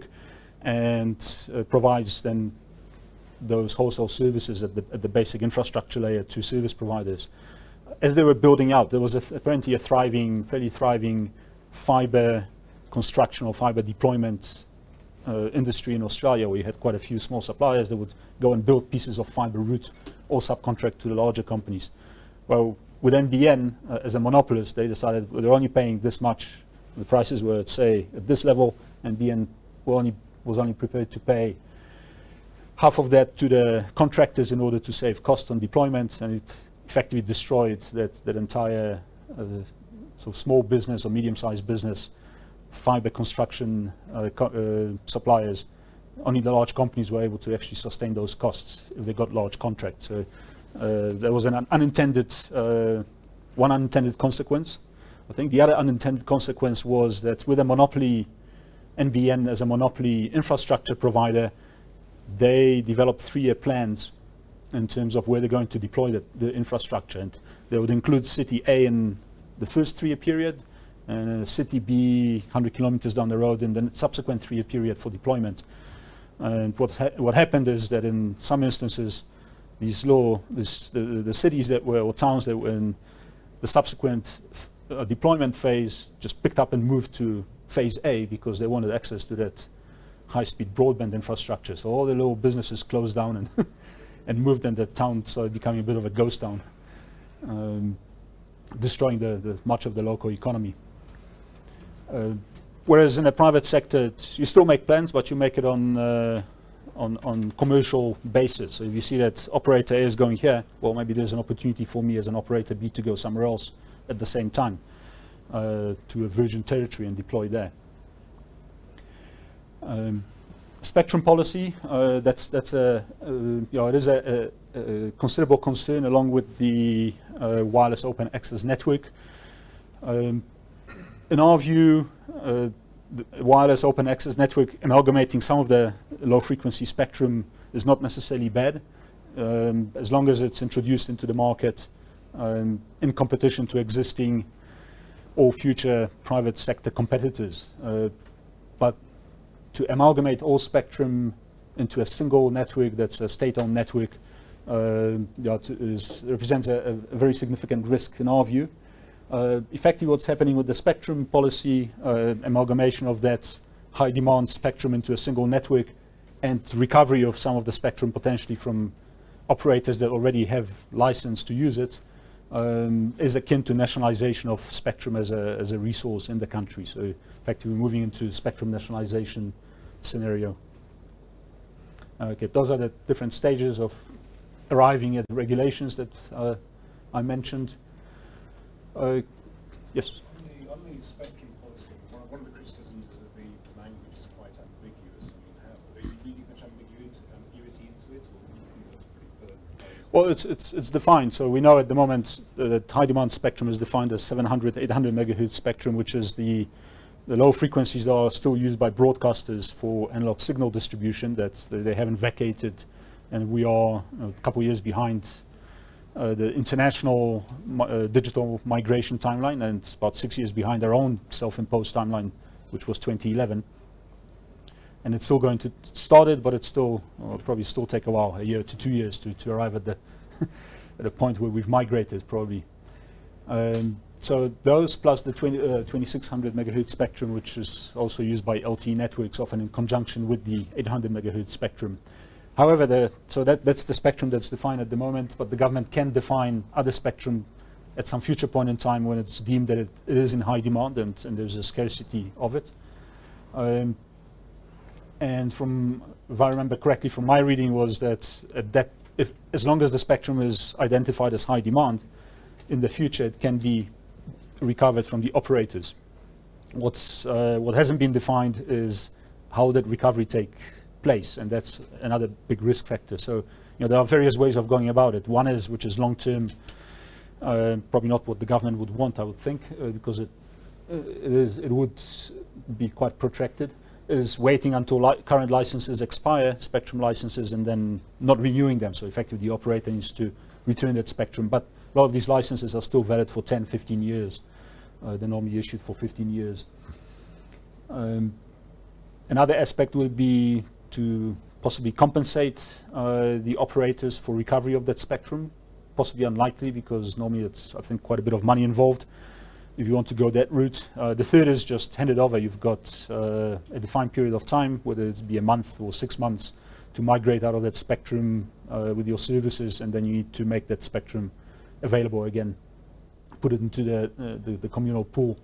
and uh, provides then those wholesale services at the, at the basic infrastructure layer to service providers. As they were building out, there was a th apparently a thriving, fairly thriving fiber construction or fiber deployment uh, industry in Australia, where you had quite a few small suppliers that would go and build pieces of fiber route or subcontract to the larger companies. Well, with N B N, uh, as a monopolist, they decided, well, they're only paying this much. The prices were, at, say, at this level, and N B N were only, was only prepared to pay half of that to the contractors in order to save cost on deployment, and it effectively destroyed that, that entire uh, sort of small business or medium-sized business fiber construction uh, co uh, suppliers. Only the large companies were able to actually sustain those costs if they got large contracts. So uh, there was an un unintended, uh, one unintended consequence. I think the other unintended consequence was that with a monopoly, N B N as a monopoly infrastructure provider, they developed three-year plans in terms of where they're going to deploy the, the infrastructure. And they would include City A in the first three-year period, and uh, City B one hundred kilometers down the road in the subsequent three-year period for deployment. And what, ha what happened is that in some instances, these law, this, the, the cities that were, or towns that were in the subsequent uh, deployment phase just picked up and moved to phase A because they wanted access to that high-speed broadband infrastructure. So all the little businesses closed down and and moved, and the town started becoming a bit of a ghost town, um, destroying the, the much of the local economy. Uh, whereas in the private sector, you still make plans, but you make it on, uh, on, on commercial basis. So if you see that operator A is going here, well, maybe there's an opportunity for me as an operator B to go somewhere else at the same time, uh, to a virgin territory and deploy there. Um, Spectrum policy, uh, that's that's a uh, you know, it is a, a, a considerable concern, along with the uh, wireless open access network. Um, in our view, uh, the wireless open access network amalgamating some of the low frequency spectrum is not necessarily bad, um, as long as it's introduced into the market um, in competition to existing or future private sector competitors. Uh, but to amalgamate all spectrum into a single network that's a state-owned network uh, yeah, is, represents a, a very significant risk in our view. Uh, effectively, what's happening with the spectrum policy, uh, amalgamation of that high-demand spectrum into a single network, and recovery of some of the spectrum potentially from operators that already have license to use it, um, is akin to nationalization of spectrum as a, as a resource in the country. So effectively moving into spectrum nationalization scenario. Okay, those are the different stages of arriving at the regulations that uh, I mentioned. Uh, yes? On the, on the spectrum policy, one, one of the criticisms is that the language is quite ambiguous. I mean, how, are you leading much ambiguity, ambiguity into it, or do you think that's pretty firm? Well, it's, it's, it's defined. So we know at the moment uh, that high demand spectrum is defined as seven hundred, eight hundred megahertz spectrum, which is the The low frequencies that are still used by broadcasters for analog signal distribution that they haven't vacated, and we are a couple of years behind uh, the international mi uh, digital migration timeline, and it's about six years behind our own self-imposed timeline, which was twenty eleven. And it's still going to start it, but it's still uh, probably still take a while, a year to two years to, to arrive at the at a point where we've migrated probably. Um, so those plus the twenty-six hundred megahertz spectrum, which is also used by L T E networks, often in conjunction with the eight hundred megahertz spectrum. However, the, so that, that's the spectrum that's defined at the moment, but the government can define other spectrum at some future point in time when it's deemed that it, it is in high demand and, and there's a scarcity of it. Um, and from, if I remember correctly from my reading, was that, uh, that if, as long as the spectrum is identified as high demand, in the future it can be recovered from the operators. What's, uh, what hasn't been defined is how that recovery take place, and that's another big risk factor. So, you know, there are various ways of going about it. One is, which is long-term, uh, probably not what the government would want, I would think, uh, because it, uh, it, is, it would be quite protracted, is waiting until li current licenses expire, spectrum licenses, and then not renewing them. So effectively the operator needs to return that spectrum. But a lot of these licenses are still valid for ten, fifteen years. Uh, they're normally issued for fifteen years. Um, another aspect will be to possibly compensate uh, the operators for recovery of that spectrum. Possibly unlikely, because normally it's, I think, quite a bit of money involved if you want to go that route. Uh, the third is just hand it over. You've got uh, a defined period of time, whether it be a month or six months, to migrate out of that spectrum uh, with your services, and then you need to make that spectrum available again, put it into the, uh, the, the communal pool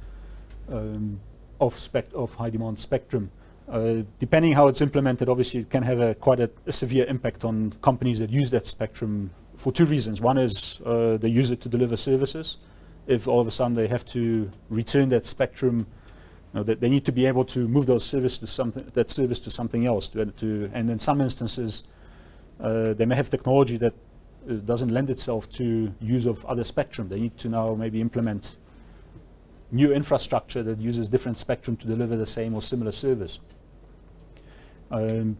um, of, spec of high demand spectrum. Uh, depending how it's implemented, obviously it can have a quite a, a severe impact on companies that use that spectrum for two reasons. One is uh, they use it to deliver services. If all of a sudden they have to return that spectrum, you know, that they need to be able to move those service to something, that service to something else. To, to, and in some instances, uh, they may have technology that uh, doesn't lend itself to use of other spectrum. They need to now maybe implement new infrastructure that uses different spectrum to deliver the same or similar service. Um,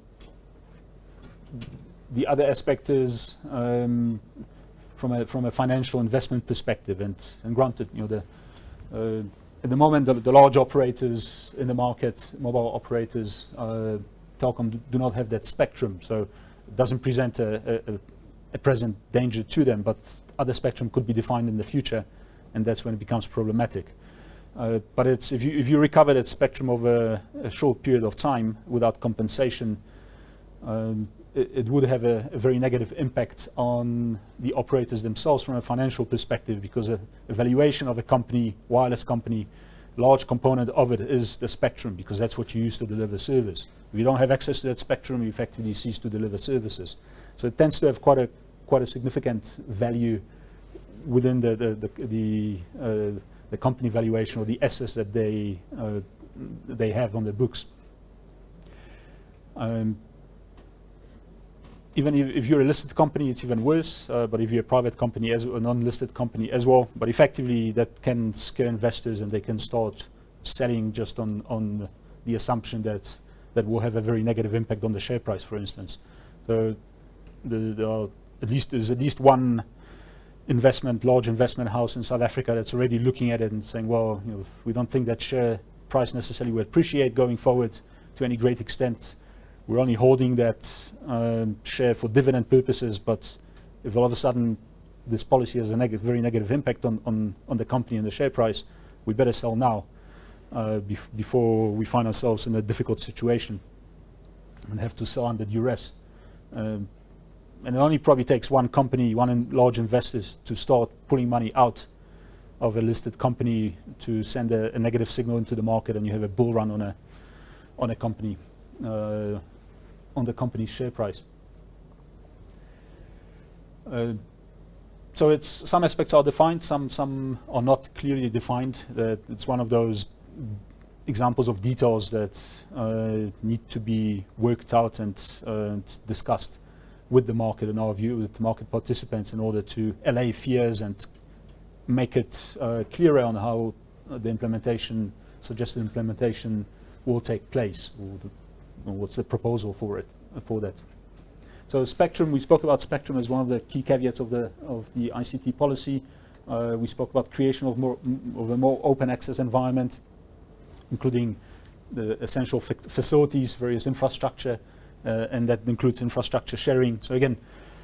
the other aspect is um, from a from a financial investment perspective, and and granted, you know, the uh, at the moment the, the large operators in the market, mobile operators, uh, Telkom do, do not have that spectrum, so it doesn't present a, a, a present danger to them. But other spectrum could be defined in the future, and that's when it becomes problematic. Uh, but it's, if you if you recover that spectrum over a short period of time without compensation, um, it, it would have a, a very negative impact on the operators themselves from a financial perspective, because a, a valuation of a company, wireless company, large component of it is the spectrum, because that's what you use to deliver service. If you don't have access to that spectrum, you effectively cease to deliver services. So it tends to have quite a quite a significant value within the the the, the uh, the company valuation or the assets that they uh, they have on their books. Um, even if, if you're a listed company, it's even worse. Uh, but if you're a private company, as a non-listed company as well, but effectively that can scare investors, and they can start selling just on on the assumption that that will have a very negative impact on the share price, for instance. So the, there are at least there's at least one investment, large investment house in South Africa that's already looking at it and saying, well, you know, we don't think that share price necessarily will appreciate going forward to any great extent. We're only holding that um, share for dividend purposes, but if all of a sudden this policy has a neg very negative impact on, on, on the company and the share price, we better sell now uh, bef before we find ourselves in a difficult situation and have to sell under duress. Um, And it only probably takes one company, one in large investors, to start pulling money out of a listed company to send a, a negative signal into the market, and you have a bull run on a on a company, uh, on the company's share price. Uh, so it's some aspects are defined, some some are not clearly defined. That it's one of those examples of details that uh, need to be worked out and, uh, and discussed with the market, in our view, with the market participants, in order to allay fears and make it uh, clearer on how uh, the implementation, suggested implementation, will take place, or, the, or what's the proposal for it, uh, for that. So spectrum, we spoke about spectrum as one of the key caveats of the of the I C T policy. Uh, we spoke about creation of more of a more open access environment, including the essential fa facilities, various infrastructure, uh, and that includes infrastructure sharing. So again,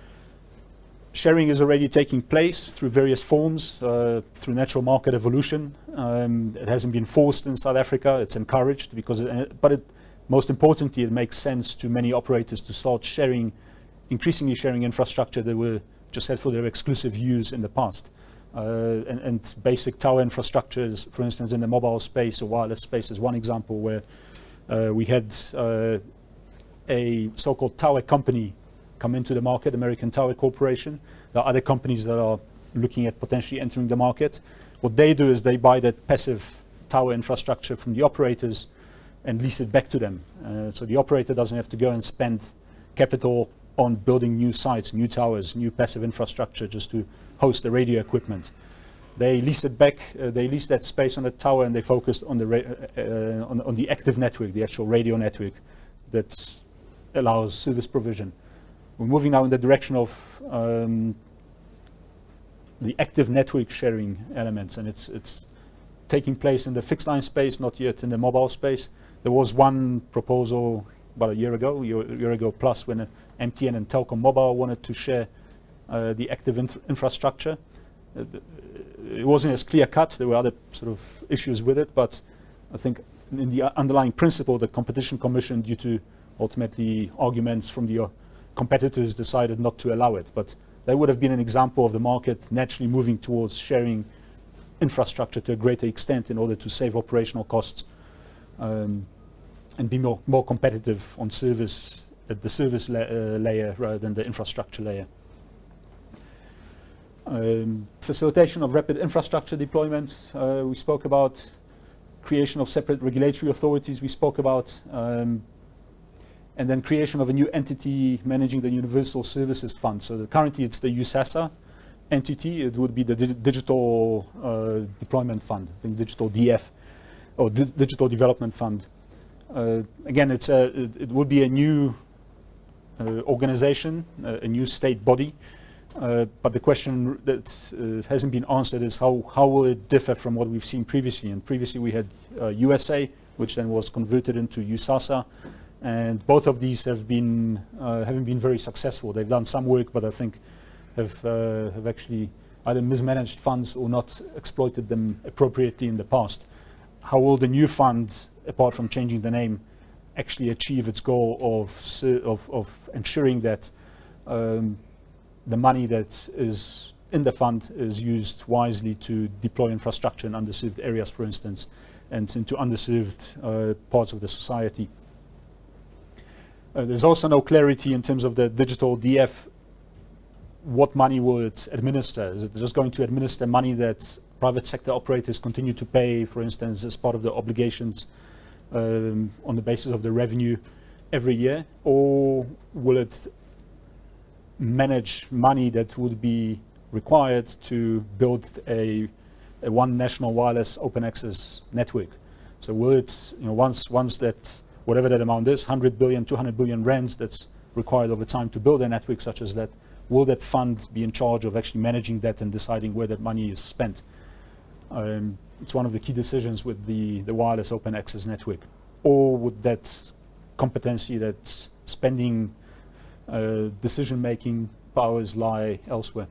sharing is already taking place through various forms, uh, through natural market evolution. Um, it hasn't been forced in South Africa; it's encouraged because, it, but it, most importantly, it makes sense to many operators to start sharing, increasingly sharing infrastructure that were just had for their exclusive use in the past. Uh, and, and basic tower infrastructures, for instance, in the mobile space or wireless space is one example where uh, we had uh, a so-called tower company come into the market, American Tower Corporation. There are other companies that are looking at potentially entering the market. What they do is they buy that passive tower infrastructure from the operators and lease it back to them. Uh, so the operator doesn't have to go and spend capital on building new sites, new towers, new passive infrastructure just to host the radio equipment. They lease it back, uh, they lease that space on the tower and they focused on the, ra uh, on, on the active network, the actual radio network that allows service provision. We're moving now in the direction of um, the active network sharing elements, and it's, it's taking place in the fixed line space, not yet in the mobile space. There was one proposal about a year ago, a year, year ago plus, when uh, M T N and Telkom Mobile wanted to share uh, the active in infrastructure. Uh, it wasn't as clear cut. There were other sort of issues with it, but I think in the underlying principle, the Competition Commission, due to ultimately arguments from the uh, competitors, decided not to allow it. But that would have been an example of the market naturally moving towards sharing infrastructure to a greater extent in order to save operational costs um, and be more, more competitive on service at the service la uh, layer rather than the infrastructure layer. Um, facilitation of rapid infrastructure deployment, uh, we spoke about. Creation of separate regulatory authorities, we spoke about. Um, and then creation of a new entity managing the Universal Services Fund. So the, currently it's the U S A S A entity. It would be the di Digital uh, Deployment Fund, I think Digital D F, or di Digital Development Fund. Uh, again, it's a, it, it would be a new uh, organization, uh, a new state body. Uh, but the question that uh, hasn't been answered is how, how will it differ from what we've seen previously? And previously we had uh, U S A, which then was converted into U S A S A. And both of these have been uh, haven't been very successful. They've done some work, but I think have uh, have actually either mismanaged funds or not exploited them appropriately in the past. How will the new fund, apart from changing the name, actually achieve its goal of of, of ensuring that um, the money that is in the fund is used wisely to deploy infrastructure in underserved areas, for instance, and into underserved uh, parts of the society? Uh, there's also no clarity in terms of the digital D F. What money will it administer? Is it just going to administer money that private sector operators continue to pay, for instance, as part of the obligations um, on the basis of the revenue every year? Or will it manage money that would be required to build a, a one national wireless open access network? So will it, you know, once, once that whatever that amount is, one hundred billion, two hundred billion rands that's required over time to build a network such as that, will that fund be in charge of actually managing that and deciding where that money is spent? Um, it's one of the key decisions with the, the wireless open access network. Or would that competency, that spending, uh, decision-making powers lie elsewhere?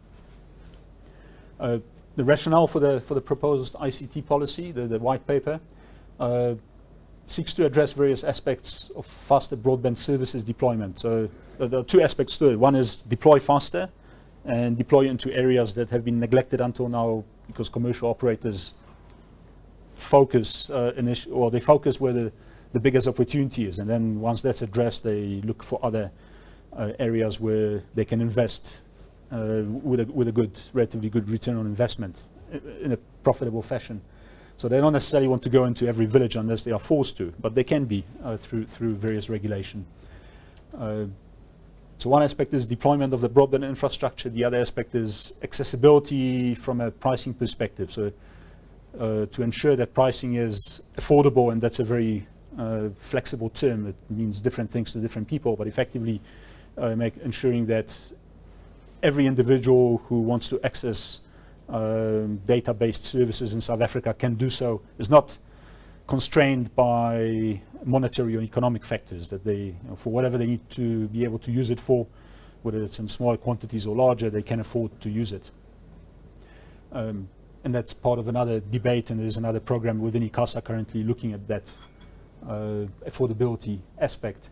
Uh, the rationale for the, for the proposed I C T policy, the, the white paper, uh, seeks to address various aspects of faster broadband services deployment. So uh, there are two aspects to it. One is deploy faster and deploy into areas that have been neglected until now because commercial operators focus uh, or they focus where the, the biggest opportunity is. And then once that's addressed, they look for other uh, areas where they can invest uh, with, a, with a good, relatively good return on investment in a profitable fashion. So they don't necessarily want to go into every village unless they are forced to, but they can be uh, through through various regulation. Uh, so one aspect is deployment of the broadband infrastructure. The other aspect is accessibility from a pricing perspective. So uh, to ensure that pricing is affordable, and that's a very uh, flexible term. It means different things to different people, but effectively uh, make ensuring that every individual who wants to access um, data-based services in South Africa can do so, is not constrained by monetary or economic factors, that they, you know, for whatever they need to be able to use it for, whether it's in small quantities or larger, they can afford to use it. Um, and that's part of another debate, and there's another program within ICASA currently looking at that uh, affordability aspect.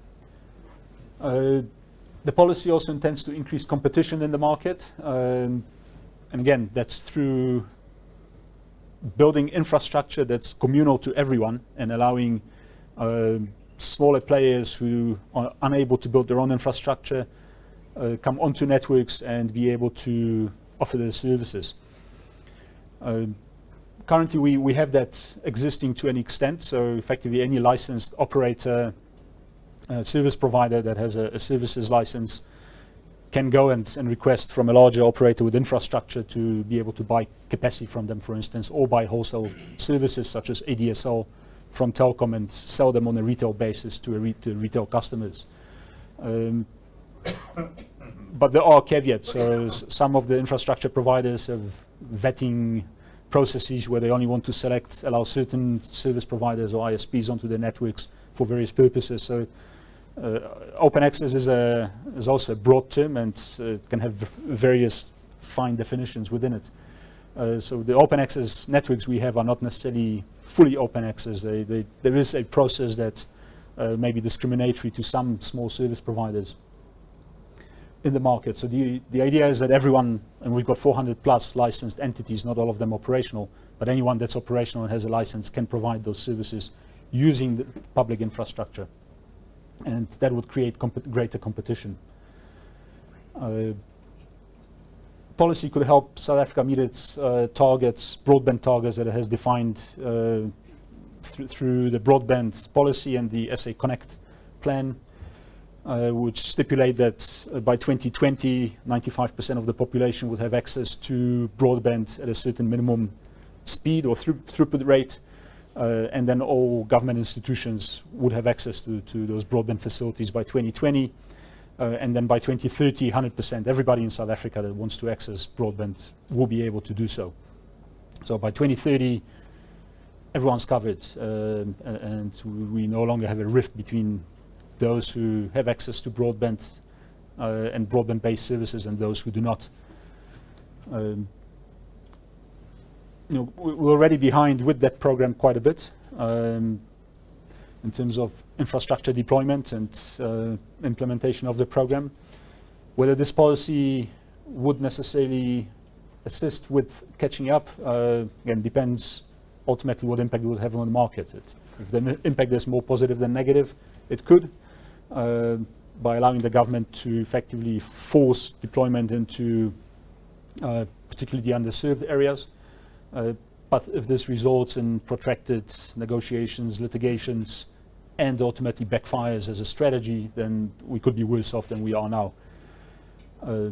Uh, the policy also intends to increase competition in the market, um, and again, that's through building infrastructure that's communal to everyone and allowing uh, smaller players who are unable to build their own infrastructure uh, come onto networks and be able to offer their services. Uh, currently we, we have that existing to an extent, so effectively any licensed operator, uh, service provider that has a, a services license can go and, and request from a larger operator with infrastructure to be able to buy capacity from them, for instance, or buy wholesale services such as A D S L from Telkom and sell them on a retail basis to, a re to retail customers. Um, but there are caveats. So s some of the infrastructure providers have vetting processes where they only want to select, allow certain service providers or I S Ps onto their networks for various purposes. So uh, open access is, a, is also a broad term, and uh, it can have various fine definitions within it. Uh, so the open access networks we have are not necessarily fully open access. They, they, there is a process that uh, may be discriminatory to some small service providers in the market. So the, the idea is that everyone, and we've got four hundred plus licensed entities, not all of them operational, but anyone that's operational and has a license can provide those services using the public infrastructure. And that would create comp greater competition. Uh, policy could help South Africa meet its uh, targets, broadband targets that it has defined uh, th through the broadband policy and the S A Connect plan, uh, which stipulate that uh, by twenty twenty, ninety-five percent of the population would have access to broadband at a certain minimum speed or through throughput rate, uh, and then all government institutions would have access to, to those broadband facilities by twenty twenty. Uh, and then by twenty thirty, one hundred percent, everybody in South Africa that wants to access broadband will be able to do so. So by twenty thirty, everyone's covered, uh, and we no longer have a rift between those who have access to broadband uh, and broadband-based services and those who do not. Um, you know, we're already behind with that program quite a bit. Um, in terms of infrastructure deployment and uh, implementation of the program. Whether this policy would necessarily assist with catching up, uh, again, depends ultimately what impact it would have on the market. It, if the impact is more positive than negative, it could, uh, by allowing the government to effectively force deployment into uh, particularly the underserved areas. Uh, But if this results in protracted negotiations, litigations, and ultimately backfires as a strategy, then we could be worse off than we are now. Uh,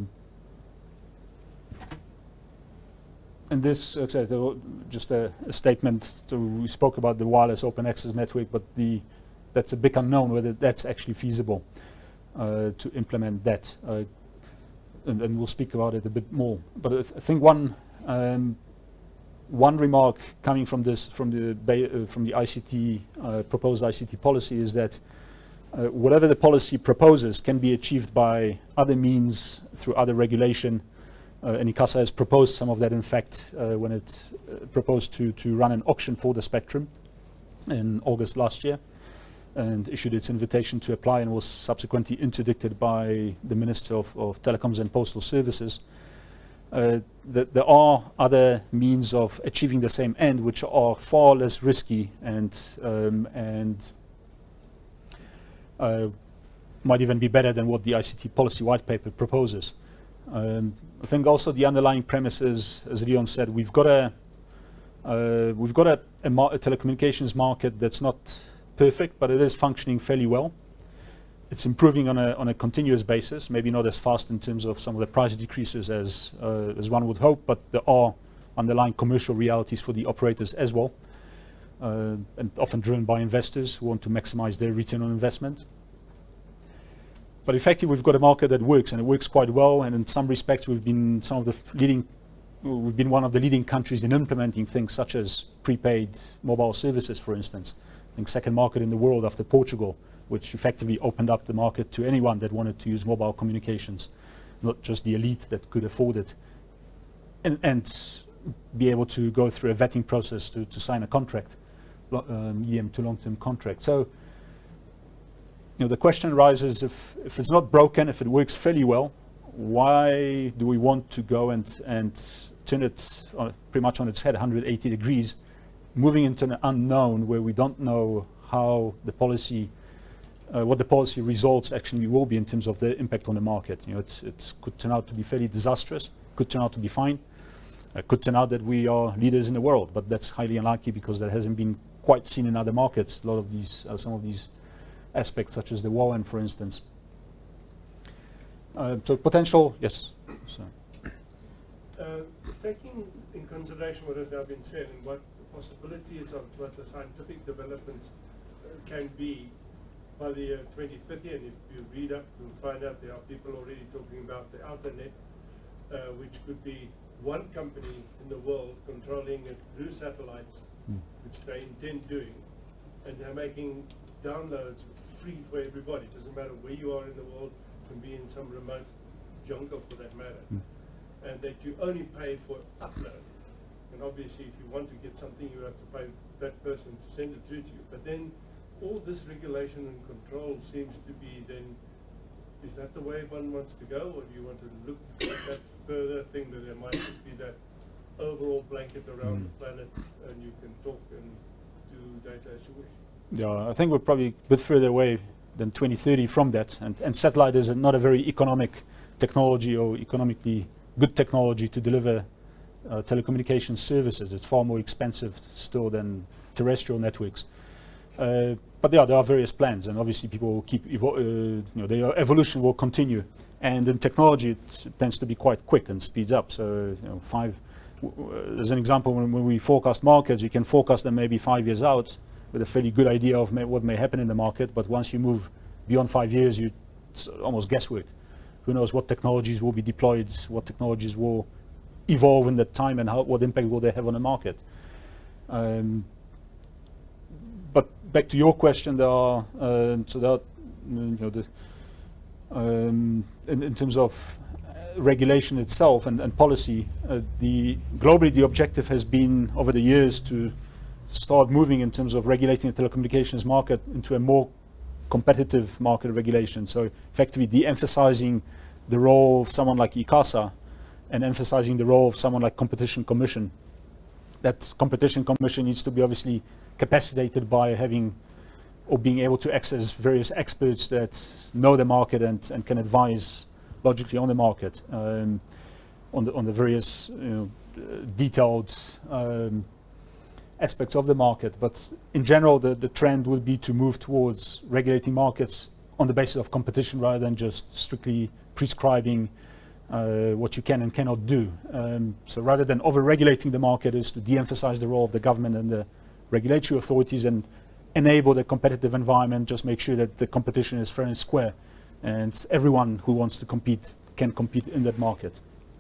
and this, uh, just a, a statement, so we spoke about the wireless open access network, but the, that's a big unknown whether that's actually feasible uh, to implement that. Uh, and, and we'll speak about it a bit more. But I, th I think one, um, One remark coming from this, from the uh, from the I C T uh, proposed I C T policy is that uh, whatever the policy proposes can be achieved by other means through other regulation. Uh, and ICASA has proposed some of that, in fact, uh, when it uh, proposed to to run an auction for the spectrum in August last year, and issued its invitation to apply, and was subsequently interdicted by the Minister of, of Telecoms and Postal Services. Uh, that there are other means of achieving the same end which are far less risky and um, and uh, might even be better than what the I C T Policy White Paper proposes. Um, I think also the underlying premises, as Leon said, we've got a uh, we've got a, a, mar a telecommunications market that's not perfect, but it is functioning fairly well. It's improving on a, on a continuous basis, maybe not as fast in terms of some of the price decreases as, uh, as one would hope, but there are underlying commercial realities for the operators as well, uh, and often driven by investors who want to maximize their return on investment. but effectively, we've got a market that works, and it works quite well. And in some respects, we've been some of the leading, we've been one of the leading countries in implementing things such as prepaid mobile services, for instance. I think second market in the world after Portugal, which effectively opened up the market to anyone that wanted to use mobile communications, not just the elite that could afford it, and, and be able to go through a vetting process to, to sign a contract, um, medium to long-term contract. So, you know, the question arises, if, if it's not broken, if it works fairly well, why do we want to go and, and turn it on, pretty much on its head, one hundred eighty degrees, moving into an unknown where we don't know how the policy, uh, what the policy results actually will be in terms of the impact on the market. You know, it's, it could turn out to be fairly disastrous, could turn out to be fine, uh, could turn out that we are leaders in the world, but that's highly unlikely because that hasn't been quite seen in other markets. A lot of these, uh, some of these aspects, such as the W O A N, for instance. Uh, so potential, yes. So. Uh, taking in consideration what has now been said and what the possibilities of what the scientific development uh, can be by the year twenty thirty, and if you read up, you'll find out there are people already talking about the outer net, uh, which could be one company in the world controlling it through satellites, mm. which they intend doing, and they're making downloads free for everybody. It doesn't matter where you are in the world, it can be in some remote jungle for that matter. Mm. And that you only pay for upload. And obviously if you want to get something, you have to pay that person to send it through to you. But then all this regulation and control seems to be then, is that the way one wants to go, or do you want to look at that further thing that there might just be that overall blanket around mm. the planet and you can talk and do data as you wish? Yeah, I think we're probably a bit further away than twenty thirty from that, and, and satellite is a, not a very economic technology or economically good technology to deliver uh, telecommunications services. It's far more expensive still than terrestrial networks. Uh, but yeah, there are various plans, and obviously people will keep, evo uh, you know, the evolution will continue. And in technology, it, it tends to be quite quick and speeds up. So, you know, five, w as an example, when, when we forecast markets, you can forecast them maybe five years out with a fairly good idea of may, what may happen in the market. But once you move beyond five years, you, it's almost guesswork. Who knows what technologies will be deployed, what technologies will evolve in that time, and how, what impact will they have on the market. Um, but back to your question, there are, uh, so there are, you know, the, um, in, in terms of uh, regulation itself and, and policy, uh, the globally the objective has been over the years to start moving in terms of regulating the telecommunications market into a more competitive market regulation. So effectively de-emphasizing the role of someone like ICASA and emphasizing the role of someone like Competition Commission. That Competition Commission needs to be obviously capacitated by having or being able to access various experts that know the market and, and can advise logically on the market, um, on, the, on the various, you know, uh, detailed um, aspects of the market. But in general, the, the trend will be to move towards regulating markets on the basis of competition rather than just strictly prescribing uh, what you can and cannot do. Um, so rather than over-regulating the market, is to de-emphasize the role of the government and the regulatory authorities and enable the competitive environment, just make sure that the competition is fair and square and everyone who wants to compete can compete in that market.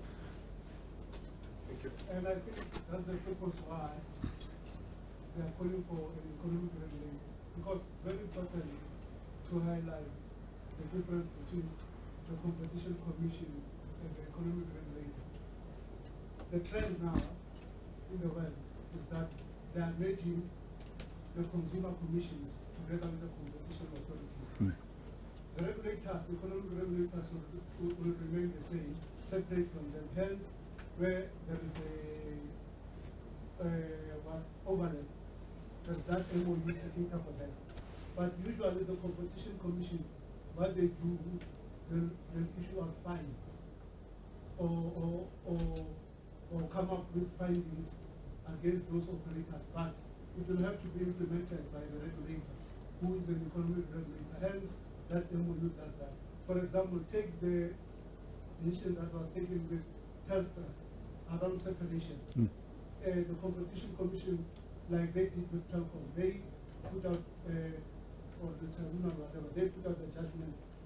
Thank you. And I think that's the purpose why they are calling for an economic regulation, because very importantly to highlight the difference between the Competition Commission and the economic regulator. The trend now in the world is that they are merging the consumer commissions together with the competition authorities. Mm. The regulators, the economic regulators will, will remain the same, separate from them. Hence, where there is a, a what, overlap, there's that M O U taking care for them. But usually the Competition Commission, what they do, they'll, they'll issue out fines or, or, or, or come up with findings against those operators. But it will have to be implemented by the regulator, who is an economic regulator. Hence, that M O U does that. For example, take the decision that was taken with Telstra around separation. Mm. Uh, the Competition Commission, like they did with Telecoms, they put out, uh, or the tribunal, whatever, they put out a judgment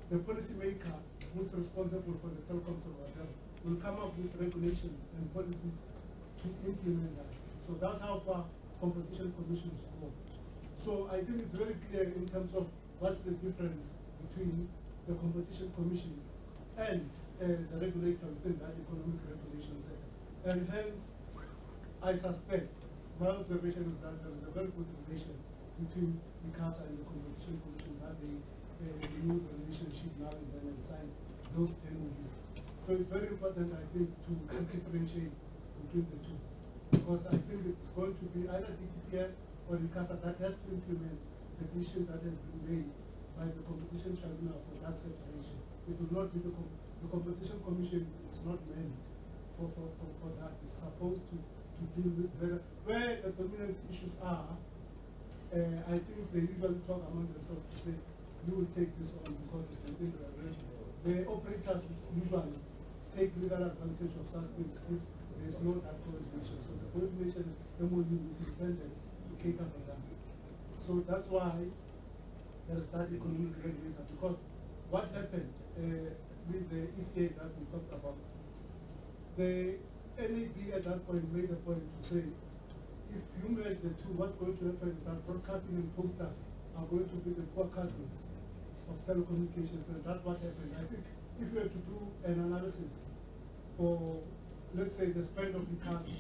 the policymaker who's responsible for the telecoms or whatever will come up with regulations and policies to implement that. So that's how far competition commissions go. So I think it's very clear in terms of what's the difference between the competition commission and uh, the regulator within that economic regulation sector. And hence, I suspect, my observation is that there is a very good relation between the CASA and the competition commission, that they uh, renew the relationship now and then and sign those M O Us. So it's very important, I think, to differentiate between the two. Because I think it's going to be either D T P S or the CASA that has to implement the decision that has been made by the competition tribunal for that separation. It will not be the, com the competition commission, it's not meant for, for, for, for that. It's supposed to, to deal with where, where the dominance issues are. Uh, I think they usually talk among themselves to say, we will take this on because it's an interarrangement. The operators usually take legal advantage of some things if there is no that coordination. So the coordination M O U is intended to cater for that. So that's why there's that economic regulator, because what happened uh, with the E C A that we talked about, the N A B at that point made a point to say, if you merge the two, what's going to happen is that broadcasting and postal are going to be the poor cousins of telecommunications, and that's what happened. I think if you were to do an analysis for, let's say, the spend of the cost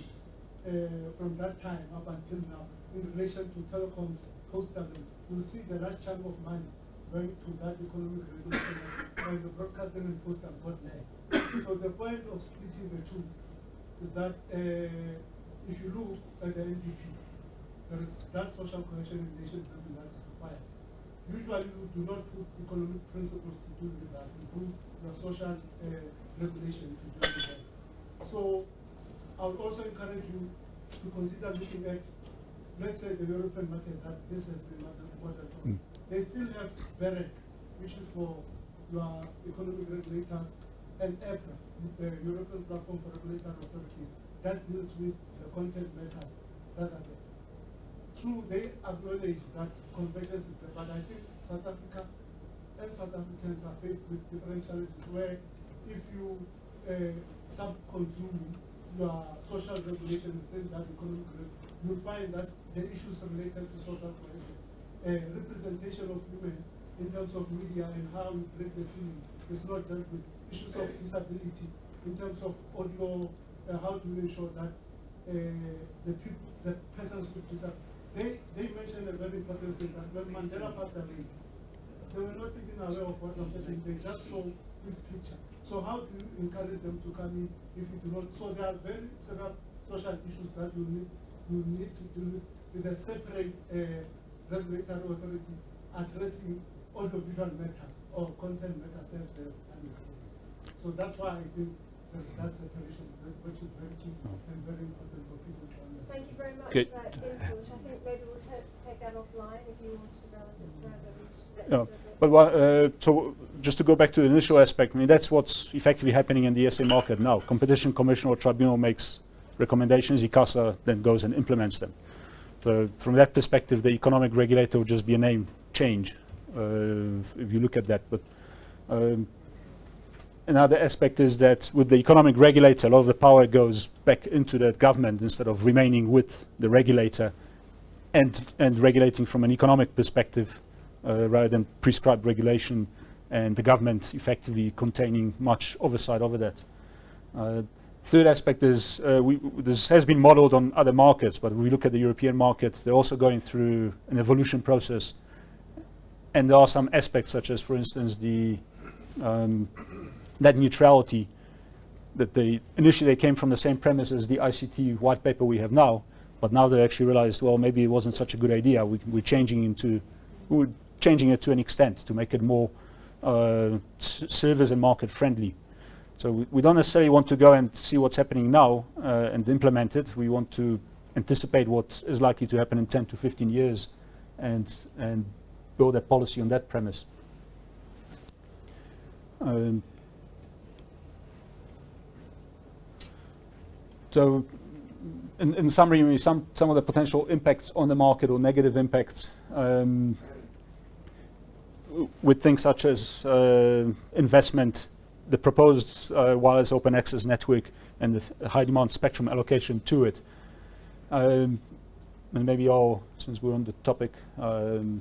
uh, from that time up until now in relation to telecoms, postal, you'll see the large chunk of money going to that economic regulation and the broadcasting and postal got less. So the point of splitting the two is that uh, if you look at the N D P, there is that social cohesion and nation building that is required. Usually we do not put economic principles to do with that. We put the social uh, regulation to do with that. So I would also encourage you to consider looking at, let's say, the European market that this has been reported on. Mm. They still have BEREC, which is for your economic regulators, and EPRA, the European Platform for Regulatory Authorities, that deals with the content matters that are there. True, they acknowledge that convergence is there, but I think South Africa and South Africans are faced with different challenges where if you uh, sub-consume your social regulation within that economic regulation, you'll find that the issues related to social cohesion, uh, representation of women in terms of media and how we break the ceiling is not dealt with. Issues of disability in terms of audio, uh, how do we ensure that uh, the people, the persons with disability, they, they mentioned a very important thing that when Mandela passed away, they were not even aware of what was happening. They just saw this picture. So how do you encourage them to come in if you do not? So there are very serious social issues that you need, you need to deal with with a separate uh, regulatory authority addressing audiovisual matters or content matters as they have done before. So that's why I think there's that separation, which is very key and very important for people to understand. Thank you very much okay. for that input. I think maybe we'll take that offline if you want to develop it further. Yeah. But uh, so just to go back to the initial aspect, I mean, that's what's effectively happening in the S A market now. Competition Commission or Tribunal makes recommendations, ICASA then goes and implements them. So from that perspective, the economic regulator would just be a name change, uh, if you look at that. But um, another aspect is that with the economic regulator, a lot of the power goes back into the government instead of remaining with the regulator and, and regulating from an economic perspective uh, rather than prescribed regulation and the government effectively containing much oversight over that. Uh, third aspect is, uh, we, this has been modeled on other markets, but if we look at the European market, they're also going through an evolution process. And there are some aspects such as, for instance, the um, net neutrality, that they initially they came from the same premise as the I C T white paper we have now, but now they actually realized, well, maybe it wasn't such a good idea. We, we're changing into, we're changing it to an extent to make it more uh, service and market friendly. So we, we don't necessarily want to go and see what's happening now uh, and implement it. We want to anticipate what is likely to happen in ten to fifteen years and and build a policy on that premise. Um, So, in, in summary, some, some of the potential impacts on the market or negative impacts. Um, with things such as uh, investment, the proposed uh, wireless open access network and the high demand spectrum allocation to it. Um, and maybe I'll, since we're on the topic, um,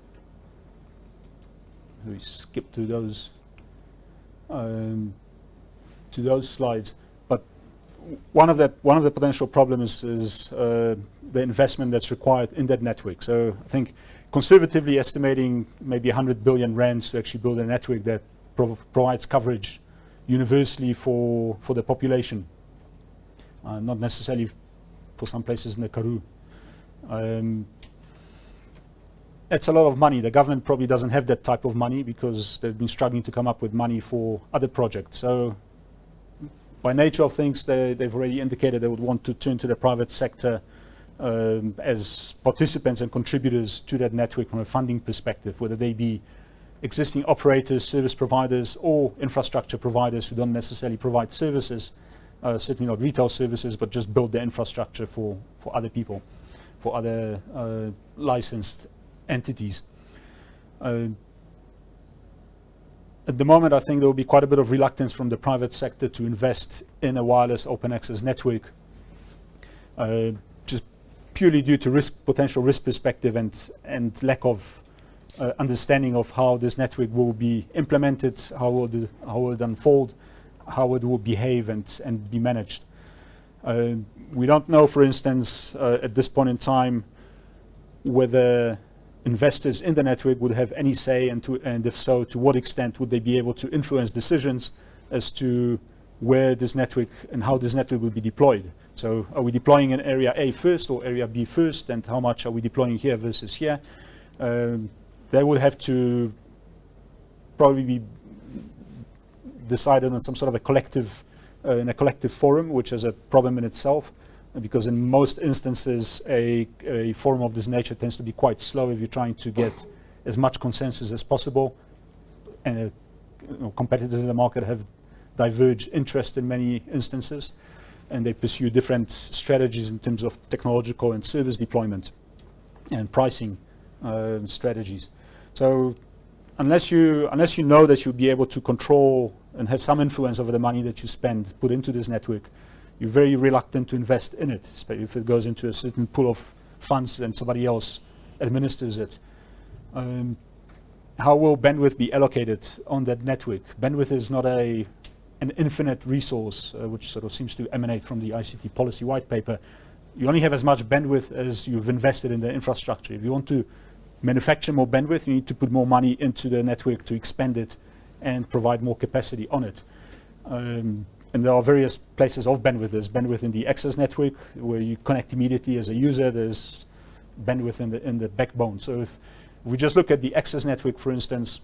we skip to those um, to those slides. But one of the one of the potential problems is uh, the investment that's required in that network. So I think conservatively estimating maybe one hundred billion rands to actually build a network that prov provides coverage universally for for the population, uh, not necessarily for some places in the Karoo. Um, it's a lot of money. The government probably doesn't have that type of money because they've been struggling to come up with money for other projects. So by nature of things, they, they've already indicated they would want to turn to the private sector um, as participants and contributors to that network from a funding perspective, whether they be existing operators, service providers, or infrastructure providers who don't necessarily provide services, uh, certainly not retail services, but just build the infrastructure for, for other people, for other uh, licensed entities. Uh, at the moment, I think there will be quite a bit of reluctance from the private sector to invest in a wireless open access network, uh, just purely due to risk, potential risk perspective and, and lack of Uh, understanding of how this network will be implemented, how will it, how will it unfold, how it will behave and, and be managed. Uh, we don't know, for instance, uh, at this point in time, whether investors in the network would have any say, and, to, and if so, to what extent would they be able to influence decisions as to where this network and how this network will be deployed. So are we deploying in area A first or area B first, and how much are we deploying here versus here? Um, They would have to probably be decided on some sort of a collective, uh, in a collective forum, which is a problem in itself, because in most instances, a, a forum of this nature tends to be quite slow if you're trying to get as much consensus as possible. And uh, you know, competitors in the market have diverged interest in many instances, and they pursue different strategies in terms of technological and service deployment and pricing uh, strategies. So unless you unless you know that you'll be able to control and have some influence over the money that you spend, put into this network, you're very reluctant to invest in it, especially if it goes into a certain pool of funds and somebody else administers it. Um, how will bandwidth be allocated on that network? Bandwidth is not a an infinite resource, uh, which sort of seems to emanate from the I C T Policy White Paper. You only have as much bandwidth as you've invested in the infrastructure. If you want to manufacture more bandwidth, you need to put more money into the network to expand it and provide more capacity on it. Um, and there are various places of bandwidth. There's bandwidth in the access network where you connect immediately as a user. There's bandwidth in the, in the backbone. So if, if we just look at the access network, for instance,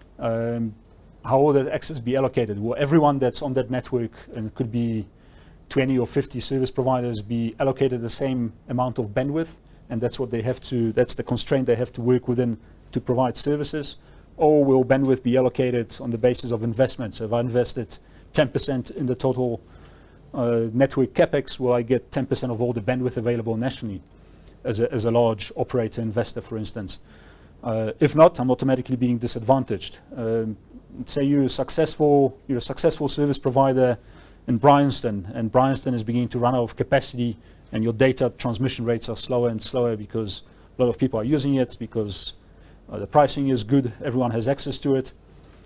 um, how will that access be allocated? Will everyone that's on that network, and it could be twenty or fifty service providers, be allocated the same amount of bandwidth? And that's what they have to, that's the constraint they have to work within to provide services? Or will bandwidth be allocated on the basis of investment? So if I invested ten percent in the total uh, network capex, will I get ten percent of all the bandwidth available nationally as a, as a large operator investor, for instance? Uh, if not, I'm automatically being disadvantaged. Um, say you're a successful, you're a successful service provider in Bryanston, and Bryanston is beginning to run out of capacity, and your data transmission rates are slower and slower because a lot of people are using it, because uh, the pricing is good, everyone has access to it,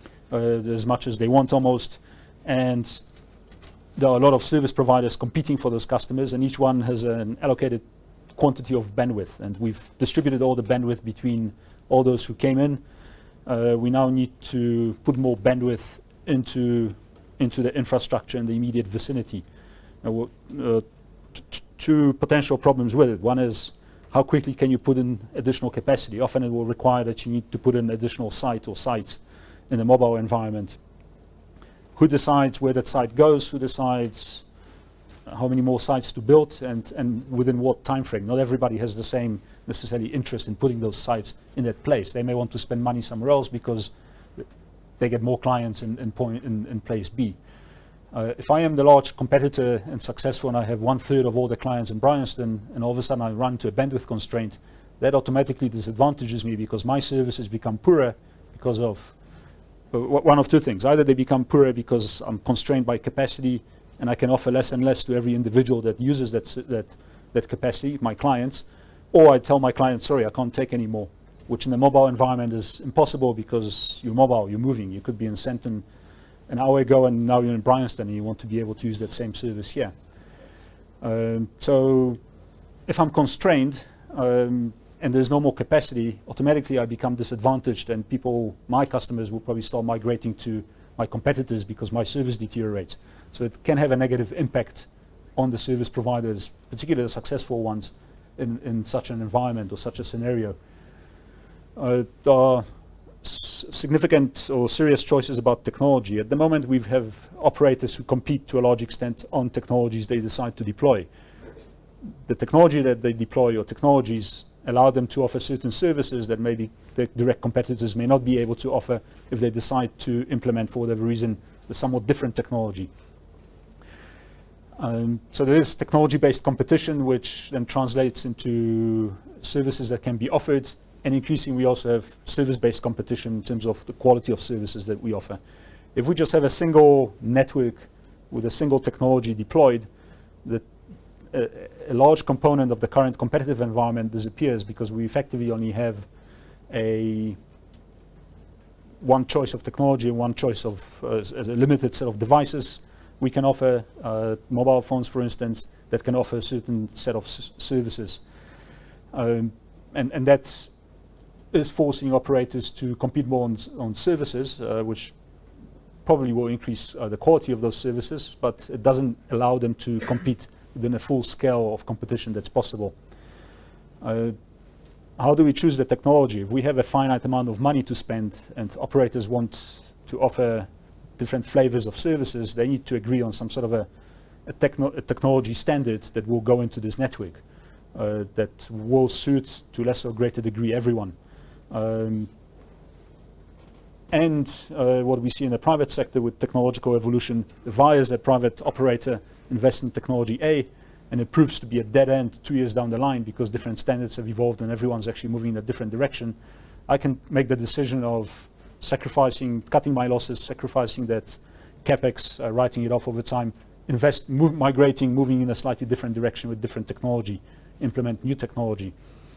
uh, as much as they want almost, and there are a lot of service providers competing for those customers, and each one has an allocated quantity of bandwidth, and we've distributed all the bandwidth between all those who came in. Uh, we now need to put more bandwidth into, into the infrastructure in the immediate vicinity. Now, uh, two potential problems with it. One is, how quickly can you put in additional capacity? Often it will require that you need to put in additional site or sites in a mobile environment. Who decides where that site goes? Who decides how many more sites to build, and, and within what time frame? Not everybody has the same necessarily interest in putting those sites in that place. They may want to spend money somewhere else because they get more clients in, in, point, in, in place B. Uh, if I am the large competitor and successful, and I have one third of all the clients in Bryanston, and all of a sudden I run into a bandwidth constraint, that automatically disadvantages me because my services become poorer because of uh, one of two things. Either they become poorer because I'm constrained by capacity and I can offer less and less to every individual that uses that, that, that capacity, my clients, or I tell my clients, sorry, I can't take any more, which in the mobile environment is impossible because you're mobile, you're moving. You could be in Sandton an hour ago and now you're in Bryanston and you want to be able to use that same service here. Um, so if I'm constrained um, and there's no more capacity, automatically I become disadvantaged and people, my customers will probably start migrating to my competitors because my service deteriorates. So it can have a negative impact on the service providers, particularly the successful ones in, in such an environment or such a scenario. Uh, there are s significant or serious choices about technology. At the moment, we have operators who compete to a large extent on technologies they decide to deploy. The technology that they deploy or technologies allow them to offer certain services that maybe the direct competitors may not be able to offer if they decide to implement, for whatever reason, a somewhat different technology. Um, so there is technology-based competition, which then translates into services that can be offered. And increasingly, we also have service-based competition in terms of the quality of services that we offer. If we just have a single network with a single technology deployed, the, a, a large component of the current competitive environment disappears because we effectively only have a one choice of technology and one choice of uh, as, as a limited set of devices. We can offer uh, mobile phones, for instance, that can offer a certain set of s services. Um, and, and that is forcing operators to compete more on, on services, uh, which probably will increase uh, the quality of those services, but it doesn't allow them to compete within a full scale of competition that's possible. Uh, how do we choose the technology? If we have a finite amount of money to spend and operators want to offer different flavors of services, they need to agree on some sort of a, a, techno a technology standard that will go into this network uh, that will suit to less or greater degree everyone. Um, and uh, what we see in the private sector with technological evolution, if I as a private operator invest in technology A and it proves to be a dead end two years down the line because different standards have evolved and everyone's actually moving in a different direction, I can make the decision of sacrificing, cutting my losses, sacrificing that capex, uh, writing it off over time, invest, move, migrating, moving in a slightly different direction with different technology, implement new technology.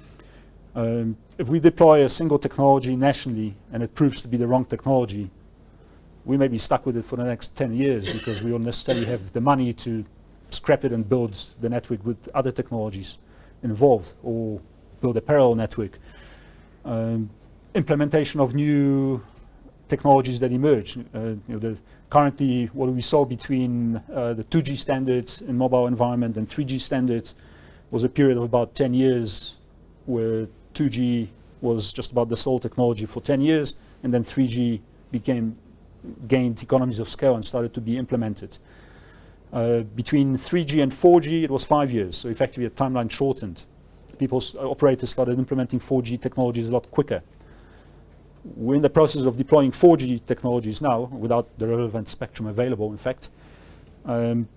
Um, if we deploy a single technology nationally and it proves to be the wrong technology, we may be stuck with it for the next ten years because we don't necessarily have the money to scrap it and build the network with other technologies involved or build a parallel network. Um, implementation of new technologies that emerge. Uh, you know, the, currently, what we saw between uh, the two G standards in mobile environment and three G standards was a period of about ten years where two G was just about the sole technology for ten years, and then three G became, gained economies of scale and started to be implemented. Uh, between three G and four G, it was five years, so effectively the timeline shortened. People, uh, operators started implementing four G technologies a lot quicker. We're in the process of deploying four G technologies now, without the relevant spectrum available, in fact. Um,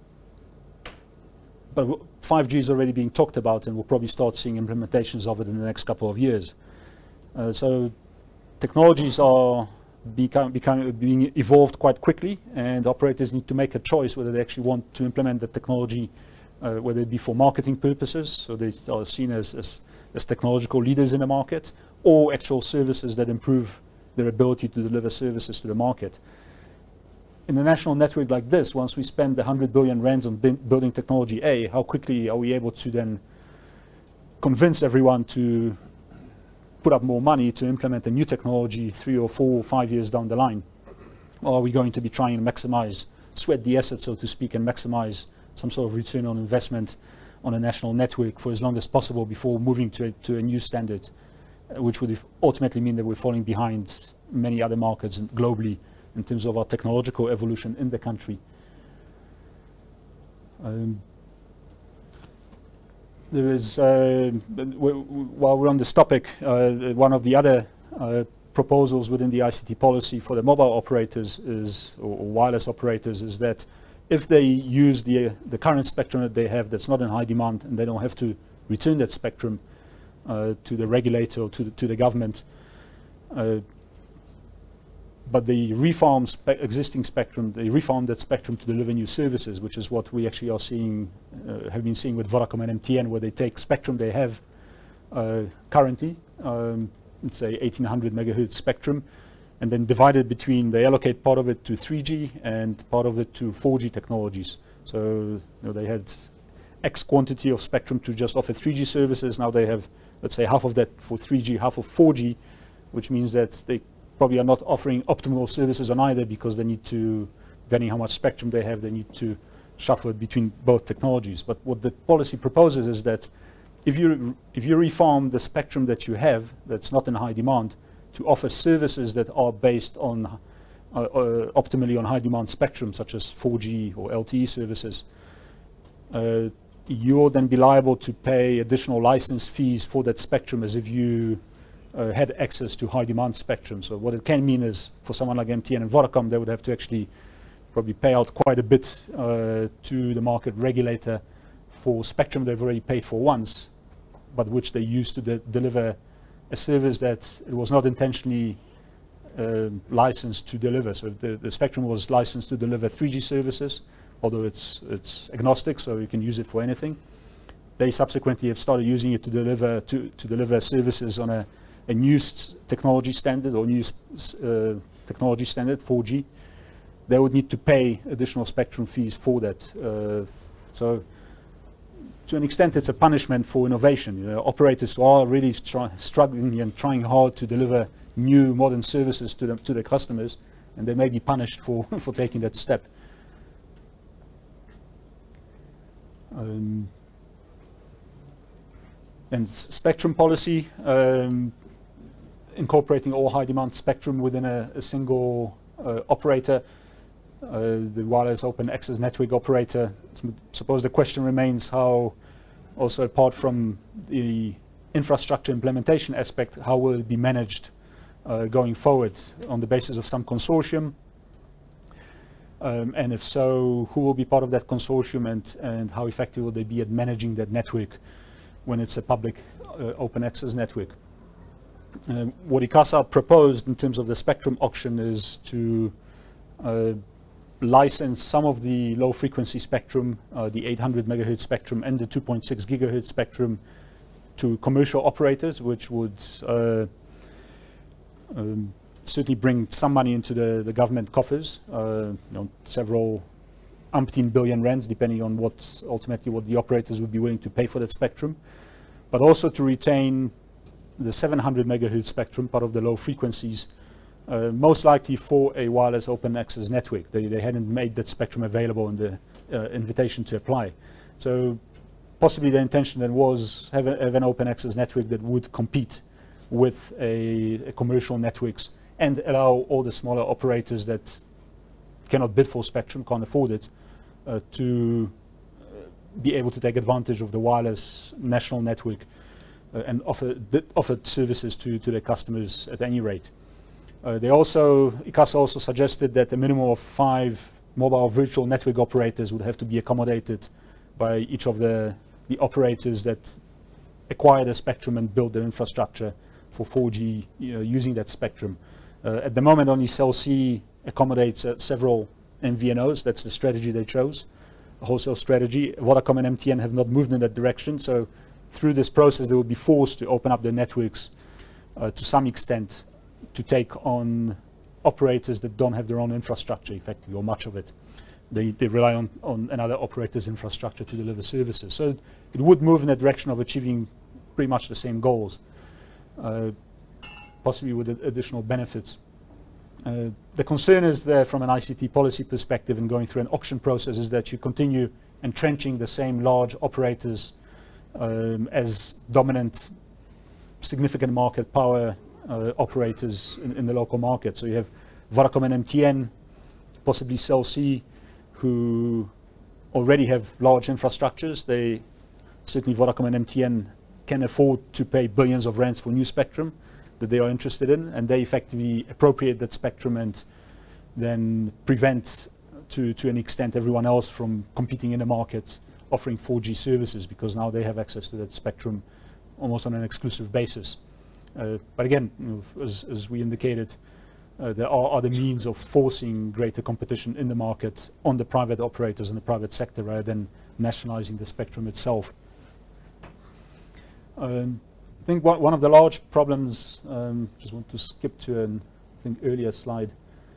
but five G is already being talked about, and we'll probably start seeing implementations of it in the next couple of years. Uh, so technologies are become, become, being evolved quite quickly, and operators need to make a choice whether they actually want to implement the technology, uh, whether it be for marketing purposes, so they are seen as, as, as technological leaders in the market, or actual services that improve their ability to deliver services to the market. In a national network like this, once we spend the one hundred billion rands on building technology A, how quickly are we able to then convince everyone to put up more money to implement a new technology three or four or five years down the line? Or are we going to be trying to maximize, sweat the asset, so to speak, and maximize some sort of return on investment on a national network for as long as possible before moving to a, to a new standard, uh, which would ultimately mean that we're falling behind many other markets globally in terms of our technological evolution in the country. Um, there is, uh, while we're on this topic, uh, one of the other uh, proposals within the I C T policy for the mobile operators is, or, or wireless operators, is that if they use the, uh, the current spectrum that they have that's not in high demand and they don't have to return that spectrum uh, to the regulator or to the, to the government, uh, but they refarm spe existing spectrum, they refarm that spectrum to deliver new services, which is what we actually are seeing, uh, have been seeing with Vodacom and M T N, where they take spectrum they have uh, currently, um, let's say eighteen hundred megahertz spectrum, and then divide it between, they allocate part of it to three G and part of it to four G technologies. So you know, they had X quantity of spectrum to just offer three G services. Now they have, let's say, half of that for three G, half of four G, which means that they probably are not offering optimal services on either, because they need to, depending how much spectrum they have, they need to shuffle it between both technologies. But what the policy proposes is that if you, if you refarm the spectrum that you have that's not in high demand to offer services that are based on uh, uh, optimally on high demand spectrum, such as four G or L T E services, uh, you'll then be liable to pay additional license fees for that spectrum as if you uh, had access to high demand spectrum. So what it can mean is, for someone like M T N and Vodacom, they would have to actually probably pay out quite a bit uh, to the market regulator for spectrum they've already paid for once, but which they used to de deliver a service that it was not intentionally uh, licensed to deliver. So the, the spectrum was licensed to deliver three G services, although it's, it's agnostic, so you can use it for anything. They subsequently have started using it to deliver, to, to deliver services on a, a new technology standard or new uh, technology standard, four G. They would need to pay additional spectrum fees for that. Uh, so to an extent, it's a punishment for innovation. You know, operators who are really struggling and trying hard to deliver new modern services to them, to their customers, and they may be punished for, for taking that step. Um, and spectrum policy, um, incorporating all high demand spectrum within a, a single uh, operator, uh, the wireless open access network operator. Suppose the question remains how, also apart from the infrastructure implementation aspect, how will it be managed uh, going forward on the basis of some consortium? Um, and if so, who will be part of that consortium, and, and how effective will they be at managing that network when it's a public uh, open access network? Um, what ICASA proposed in terms of the spectrum auction is to uh, license some of the low frequency spectrum, uh, the eight hundred megahertz spectrum and the two point six gigahertz spectrum, to commercial operators, which would uh, um, certainly bring some money into the, the government coffers, uh, you know, several umpteen billion rands, depending on what ultimately what the operators would be willing to pay for that spectrum, but also to retain the seven hundred megahertz spectrum, part of the low frequencies, uh, most likely for a wireless open access network. They, they hadn't made that spectrum available in the uh, invitation to apply. So possibly the intention then was have, a, have an open access network that would compete with a, a commercial networks, and allow all the smaller operators that cannot bid for spectrum, can't afford it, uh, to uh, be able to take advantage of the wireless national network uh, and offer offered services to, to their customers at any rate. Uh, they also, ICASA also suggested that a minimum of five mobile virtual network operators would have to be accommodated by each of the, the operators that acquire the spectrum and build the infrastructure for four G, you know, using that spectrum. Uh, at the moment, only Cell C accommodates uh, several M V N Os. That's the strategy they chose, a wholesale strategy. Vodacom and M T N have not moved in that direction. So through this process, they will be forced to open up their networks uh, to some extent to take on operators that don't have their own infrastructure, effectively, or much of it. They, they rely on, on another operator's infrastructure to deliver services. So it would move in the direction of achieving pretty much the same goals. Uh, possibly with additional benefits. Uh, the concern is there from an I C T policy perspective in going through an auction process is that you continue entrenching the same large operators um, as dominant, significant market power uh, operators in, in the local market. So you have Vodacom and M T N, possibly Cell C, who already have large infrastructures. They, certainly Vodacom and M T N can afford to pay billions of rands for new spectrum that they are interested in, and they effectively appropriate that spectrum and then prevent, to, to an extent, everyone else from competing in the market offering four G services, because now they have access to that spectrum almost on an exclusive basis. Uh, but again, you know, as, as we indicated, uh, there are other means of forcing greater competition in the market on the private operators in the private sector rather than nationalizing the spectrum itself. Um, I think one, one of the large problems, um, just want to skip to an I think earlier slide.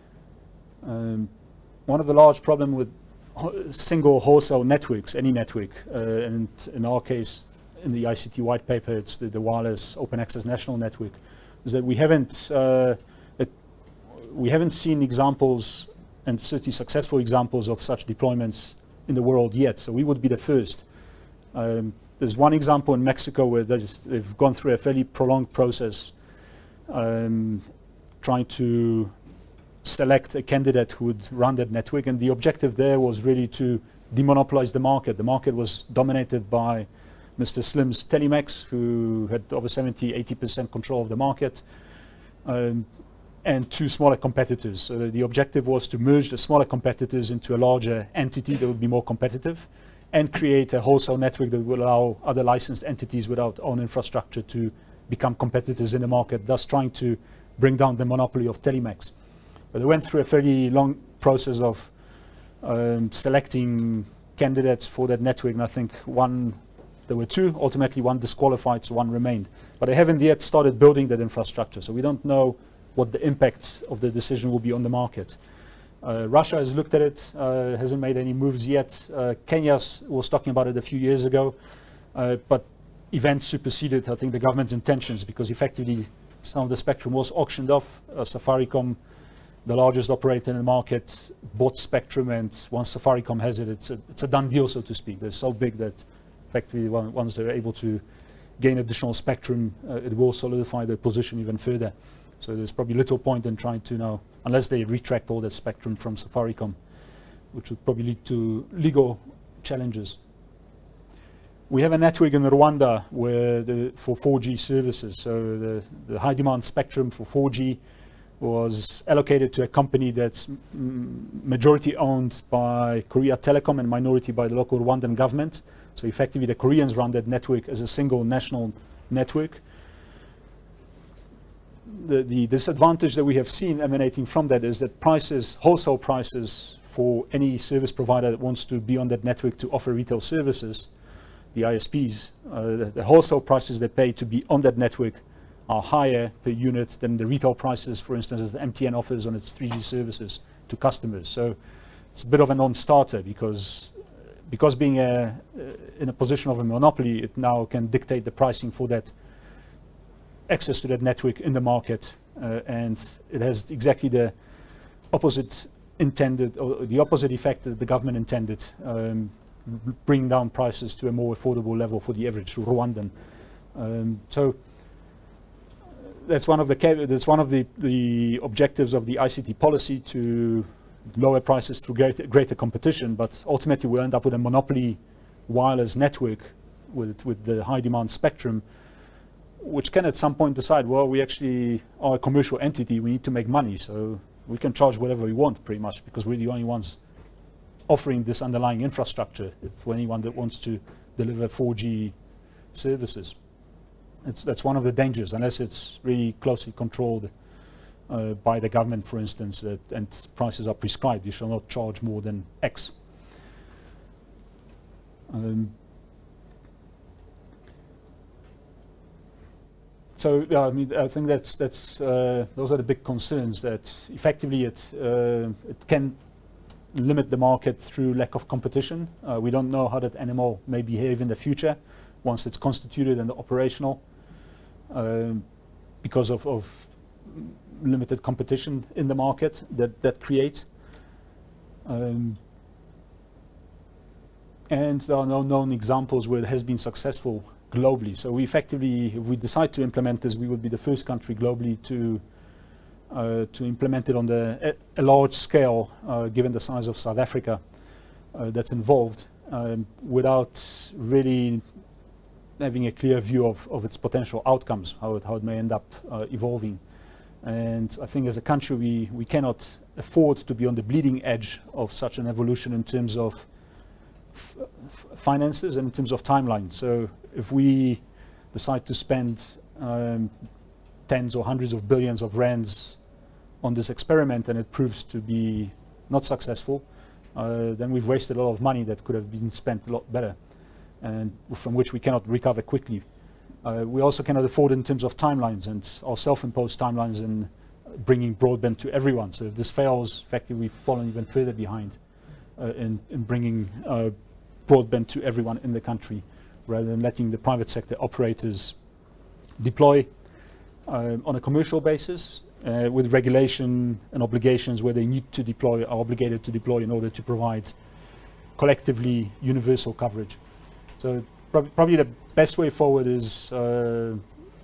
Um, one of the large problem with ho single wholesale networks, any network, uh, and in our case, in the I C T White Paper, it's the, the wireless open access national network, is that we haven't uh, it, we haven't seen examples and certainly successful examples of such deployments in the world yet. So we would be the first. Um, there's one example in Mexico where they've gone through a fairly prolonged process, um, trying to select a candidate who would run that network, and the objective there was really to demonopolize the market. The market was dominated by Mister Slim's Telecoms, who had over seventy, eighty percent control of the market, um, and two smaller competitors. So the objective was to merge the smaller competitors into a larger entity that would be more competitive and create a wholesale network that would allow other licensed entities without own infrastructure to become competitors in the market, thus trying to bring down the monopoly of Telecoms. But they went through a fairly long process of um, selecting candidates for that network, and I think one, there were two, ultimately one disqualified, so one remained. But they haven't yet started building that infrastructure, so we don't know what the impact of the decision will be on the market. Uh, Russia has looked at it, uh, hasn't made any moves yet. Uh, Kenya was talking about it a few years ago, uh, but events superseded, I think, the government's intentions, because effectively some of the spectrum was auctioned off. Uh, Safaricom, the largest operator in the market, bought spectrum, and once Safaricom has it, it's a, it's a done deal, so to speak. They're so big that effectively once they're able to gain additional spectrum, uh, it will solidify their position even further. So there's probably little point in trying to now, unless they retract all that spectrum from Safaricom, which would probably lead to legal challenges. We have a network in Rwanda where the, for four G services, so the, the high demand spectrum for four G was allocated to a company that's majority owned by Korea Telecom and minority by the local Rwandan government. So effectively the Koreans run that network as a single national network. The, the disadvantage that we have seen emanating from that is that prices, wholesale prices for any service provider that wants to be on that network to offer retail services, the I S Ps, uh, the, the wholesale prices they pay to be on that network are higher per unit than the retail prices, for instance, that M T N offers on its three G services to customers. So it's a bit of a non-starter, because because being a, uh, in a position of a monopoly, it now can dictate the pricing for that access to that network in the market, uh, and it has exactly the opposite intended, or the opposite effect that the government intended, um, bring down prices to a more affordable level for the average Rwandan. Um, so that's one of the that's one of the, the objectives of the I C T policy, to lower prices through greater, greater competition, but ultimately we'll end up with a monopoly wireless network with, with the high demand spectrum, which can at some point decide, well, we actually are a commercial entity, we need to make money, so we can charge whatever we want pretty much, because we're the only ones offering this underlying infrastructure for anyone that wants to deliver four G services. It's, that's one of the dangers, unless it's really closely controlled uh, by the government, for instance, that, and prices are prescribed. You shall not charge more than X. Um, so, yeah, I mean, I think that's that's uh, those are the big concerns. That effectively it uh, it can limit the market through lack of competition. Uh, we don't know how that animal may behave in the future once it's constituted and operational, um, because of, of limited competition in the market that that creates. Um, and there are no known examples where it has been successful globally. So we effectively, if we decide to implement this, we would be the first country globally to uh, to implement it on the a, a large scale, uh, given the size of South Africa uh, that's involved, um, without really having a clear view of, of its potential outcomes, how it, how it may end up uh, evolving. And I think as a country, we, we cannot afford to be on the bleeding edge of such an evolution in terms of f f finances and in terms of timeline. So if we decide to spend um, tens or hundreds of billions of rands on this experiment and it proves to be not successful, uh, then we've wasted a lot of money that could have been spent a lot better, and from which we cannot recover quickly. Uh, we also cannot afford in terms of timelines and our self-imposed timelines in bringing broadband to everyone. So if this fails, effectively we've fallen even further behind uh, in, in bringing uh, broadband to everyone in the country, rather than letting the private sector operators deploy uh, on a commercial basis uh, with regulation and obligations where they need to deploy, are obligated to deploy in order to provide collectively universal coverage. So prob probably the best way forward is uh,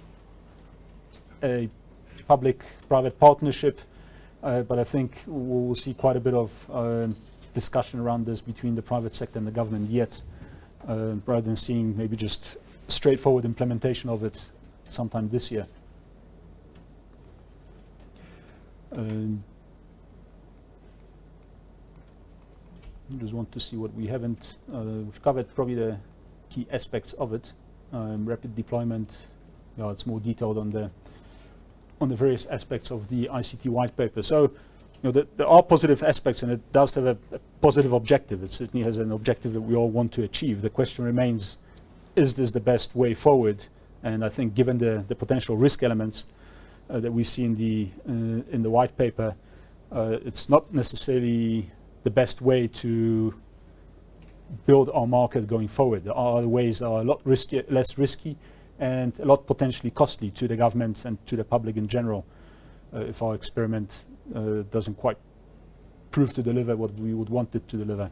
a public-private partnership, uh, but I think we'll see quite a bit of uh, discussion around this between the private sector and the government yet, uh, rather than seeing maybe just straightforward implementation of it sometime this year. Um, I just want to see what we haven't, uh, we've covered probably the key aspects of it. Um, rapid deployment, yeah, it's more detailed on the on the various aspects of the I C T white paper. So, you know, the, there are positive aspects, and it does have a, a positive objective. It certainly has an objective that we all want to achieve. The question remains, is this the best way forward? And I think, given the, the potential risk elements uh, that we see in the uh, in the white paper, uh, it's not necessarily the best way to build our market going forward. There are other ways that are a lot risky, less risky, and a lot potentially costly to the government and to the public in general, uh, if our experiment uh, doesn't quite prove to deliver what we would want it to deliver.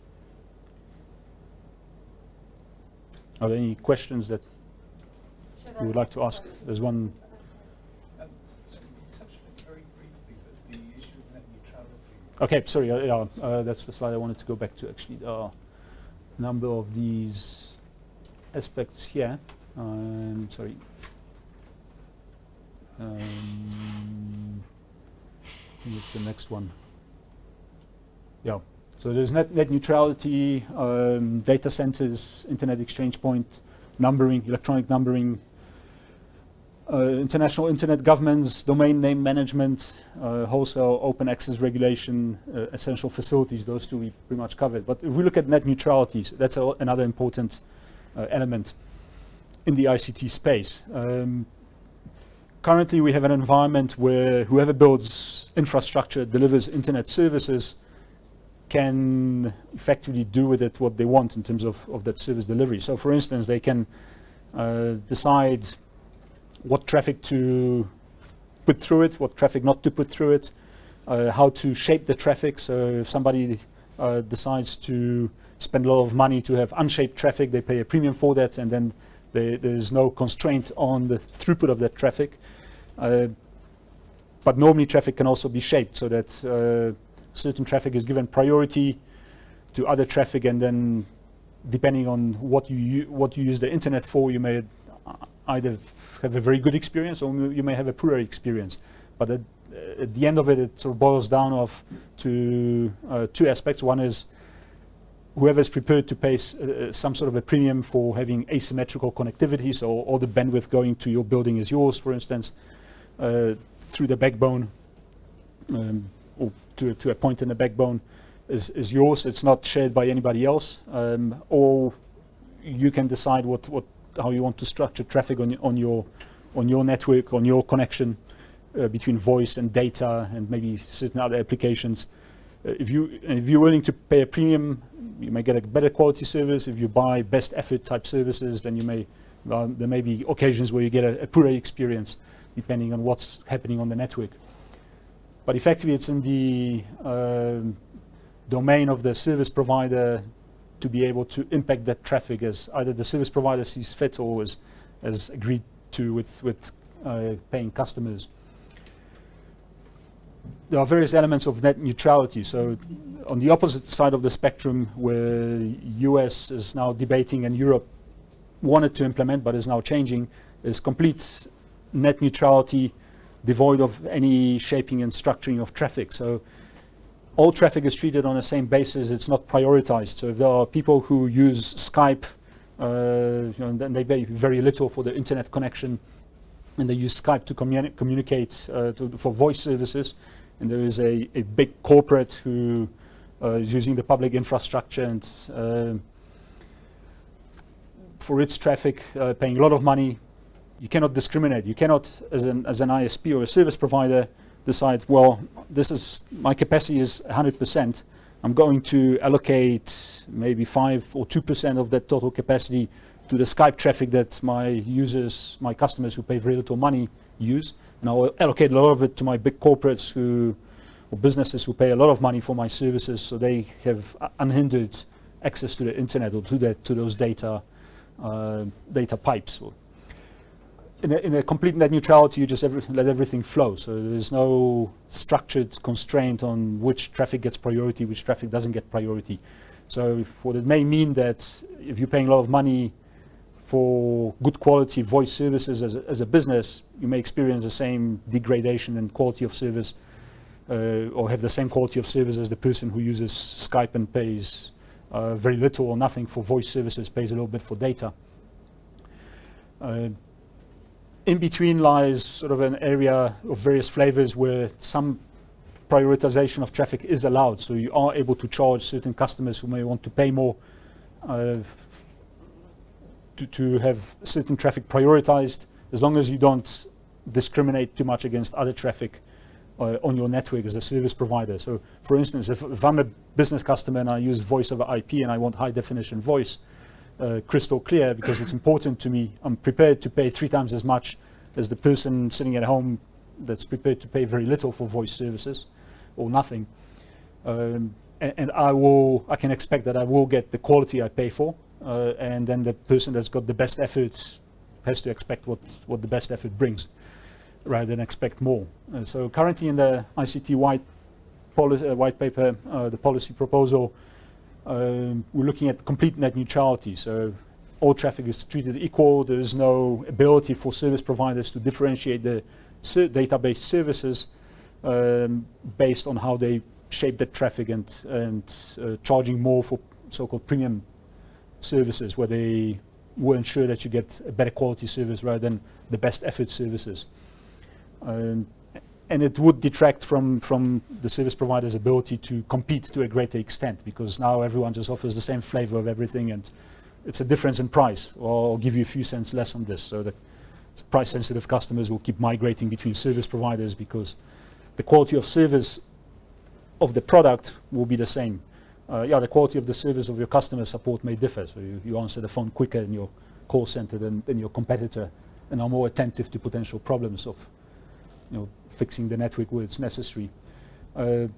Are there any questions that you would like to ask? There's one. Um, so you touched on it very briefly, but the issue of net neutrality. Okay, sorry, uh, yeah, uh, that's the slide I wanted to go back to. Actually, there are a number of these aspects here. Um, sorry. Um, I think it's the next one. Yeah. So there's net, net neutrality, um, data centers, internet exchange point, numbering, electronic numbering, uh, international internet governance, domain name management, uh, wholesale open access regulation, uh, essential facilities. Those two we pretty much covered. But if we look at net neutrality, so that's a, another important uh, element in the I C T space. Um, currently we have an environment where whoever builds infrastructure, delivers internet services, can effectively do with it what they want in terms of, of that service delivery. So for instance, they can uh, decide what traffic to put through it, what traffic not to put through it, uh, how to shape the traffic. So if somebody uh, decides to spend a lot of money to have unshaped traffic, they pay a premium for that, and then There, there's no constraint on the throughput of that traffic. Uh, but normally traffic can also be shaped so that uh, certain traffic is given priority to other traffic, and then depending on what you what you use the internet for, you may either have a very good experience or you may have a poorer experience. But at, at the end of it, it sort of boils down of to uh, two aspects. One is whoever is prepared to pay uh, some sort of a premium for having asymmetrical connectivity, so all the bandwidth going to your building is yours, for instance, uh, through the backbone, um, or to, to a point in the backbone is, is yours. It's not shared by anybody else. Um, or you can decide what, what, how you want to structure traffic on, on, your, on your network, on your connection uh, between voice and data and maybe certain other applications. Uh, if, you, if you're willing to pay a premium, you may get a better quality service. If you buy best effort type services, then you may, uh, there may be occasions where you get a, a poorer experience depending on what's happening on the network. But effectively it's in the uh, domain of the service provider to be able to impact that traffic as either the service provider sees fit or as, as agreed to with, with uh, paying customers. There are various elements of net neutrality. So on the opposite side of the spectrum, where U S is now debating and Europe wanted to implement but is now changing, is complete net neutrality devoid of any shaping and structuring of traffic. So all traffic is treated on the same basis. It's not prioritized. So if there are people who use Skype, uh, you know, and then they pay very little for the internet connection, and they use Skype to communi communicate uh, to, for voice services, and there is a, a big corporate who uh, is using the public infrastructure and uh, for its traffic, uh, paying a lot of money. You cannot discriminate. You cannot, as an, as an I S P or a service provider, decide, well, this is, my capacity is one hundred percent. I'm going to allocate maybe five or two percent of that total capacity to the Skype traffic that my users, my customers who pay very little money use. And I'll allocate a lot of it to my big corporates who, or businesses who pay a lot of money for my services, so they have unhindered access to the internet or to that, to those data, uh, data pipes. In a, in a complete net neutrality, you just every, let everything flow. So there's no structured constraint on which traffic gets priority, which traffic doesn't get priority. So if, what it may mean that if you're paying a lot of money for good quality voice services as a, as a business, you may experience the same degradation in quality of service, uh, or have the same quality of service as the person who uses Skype and pays uh, very little or nothing for voice services, pays a little bit for data. Uh, In between lies sort of an area of various flavors where some prioritization of traffic is allowed. So you are able to charge certain customers who may want to pay more uh, to, to have certain traffic prioritized, as long as you don't discriminate too much against other traffic uh, on your network as a service provider. So for instance, if, if I'm a business customer and I use voice over I P and I want high definition voice, Uh, crystal clear, because it's important to me, I'm prepared to pay three times as much as the person sitting at home that's prepared to pay very little for voice services or nothing. Um, and, and I will, I can expect that I will get the quality I pay for, uh, and then the person that's got the best effort has to expect what, what the best effort brings, rather than expect more. Uh, so currently in the I C T White, Poli- uh, white Paper, uh, the policy proposal, Um, we're looking at complete net neutrality, so all traffic is treated equal. There is no ability for service providers to differentiate the ser database services um, based on how they shape that traffic, and, and uh, charging more for so-called premium services where they will ensure that you get a better quality service rather than the best effort services. Um, And it would detract from, from the service provider's ability to compete to a greater extent, because now everyone just offers the same flavor of everything, and it's a difference in price. Or I'll give you a few cents less on this, so that price-sensitive customers will keep migrating between service providers, because the quality of service of the product will be the same. Uh, yeah, the quality of the service of your customer support may differ, so you, you answer the phone quicker in your call center than, than your competitor, and are more attentive to potential problems of, you know, fixing the network where it's necessary. Uh,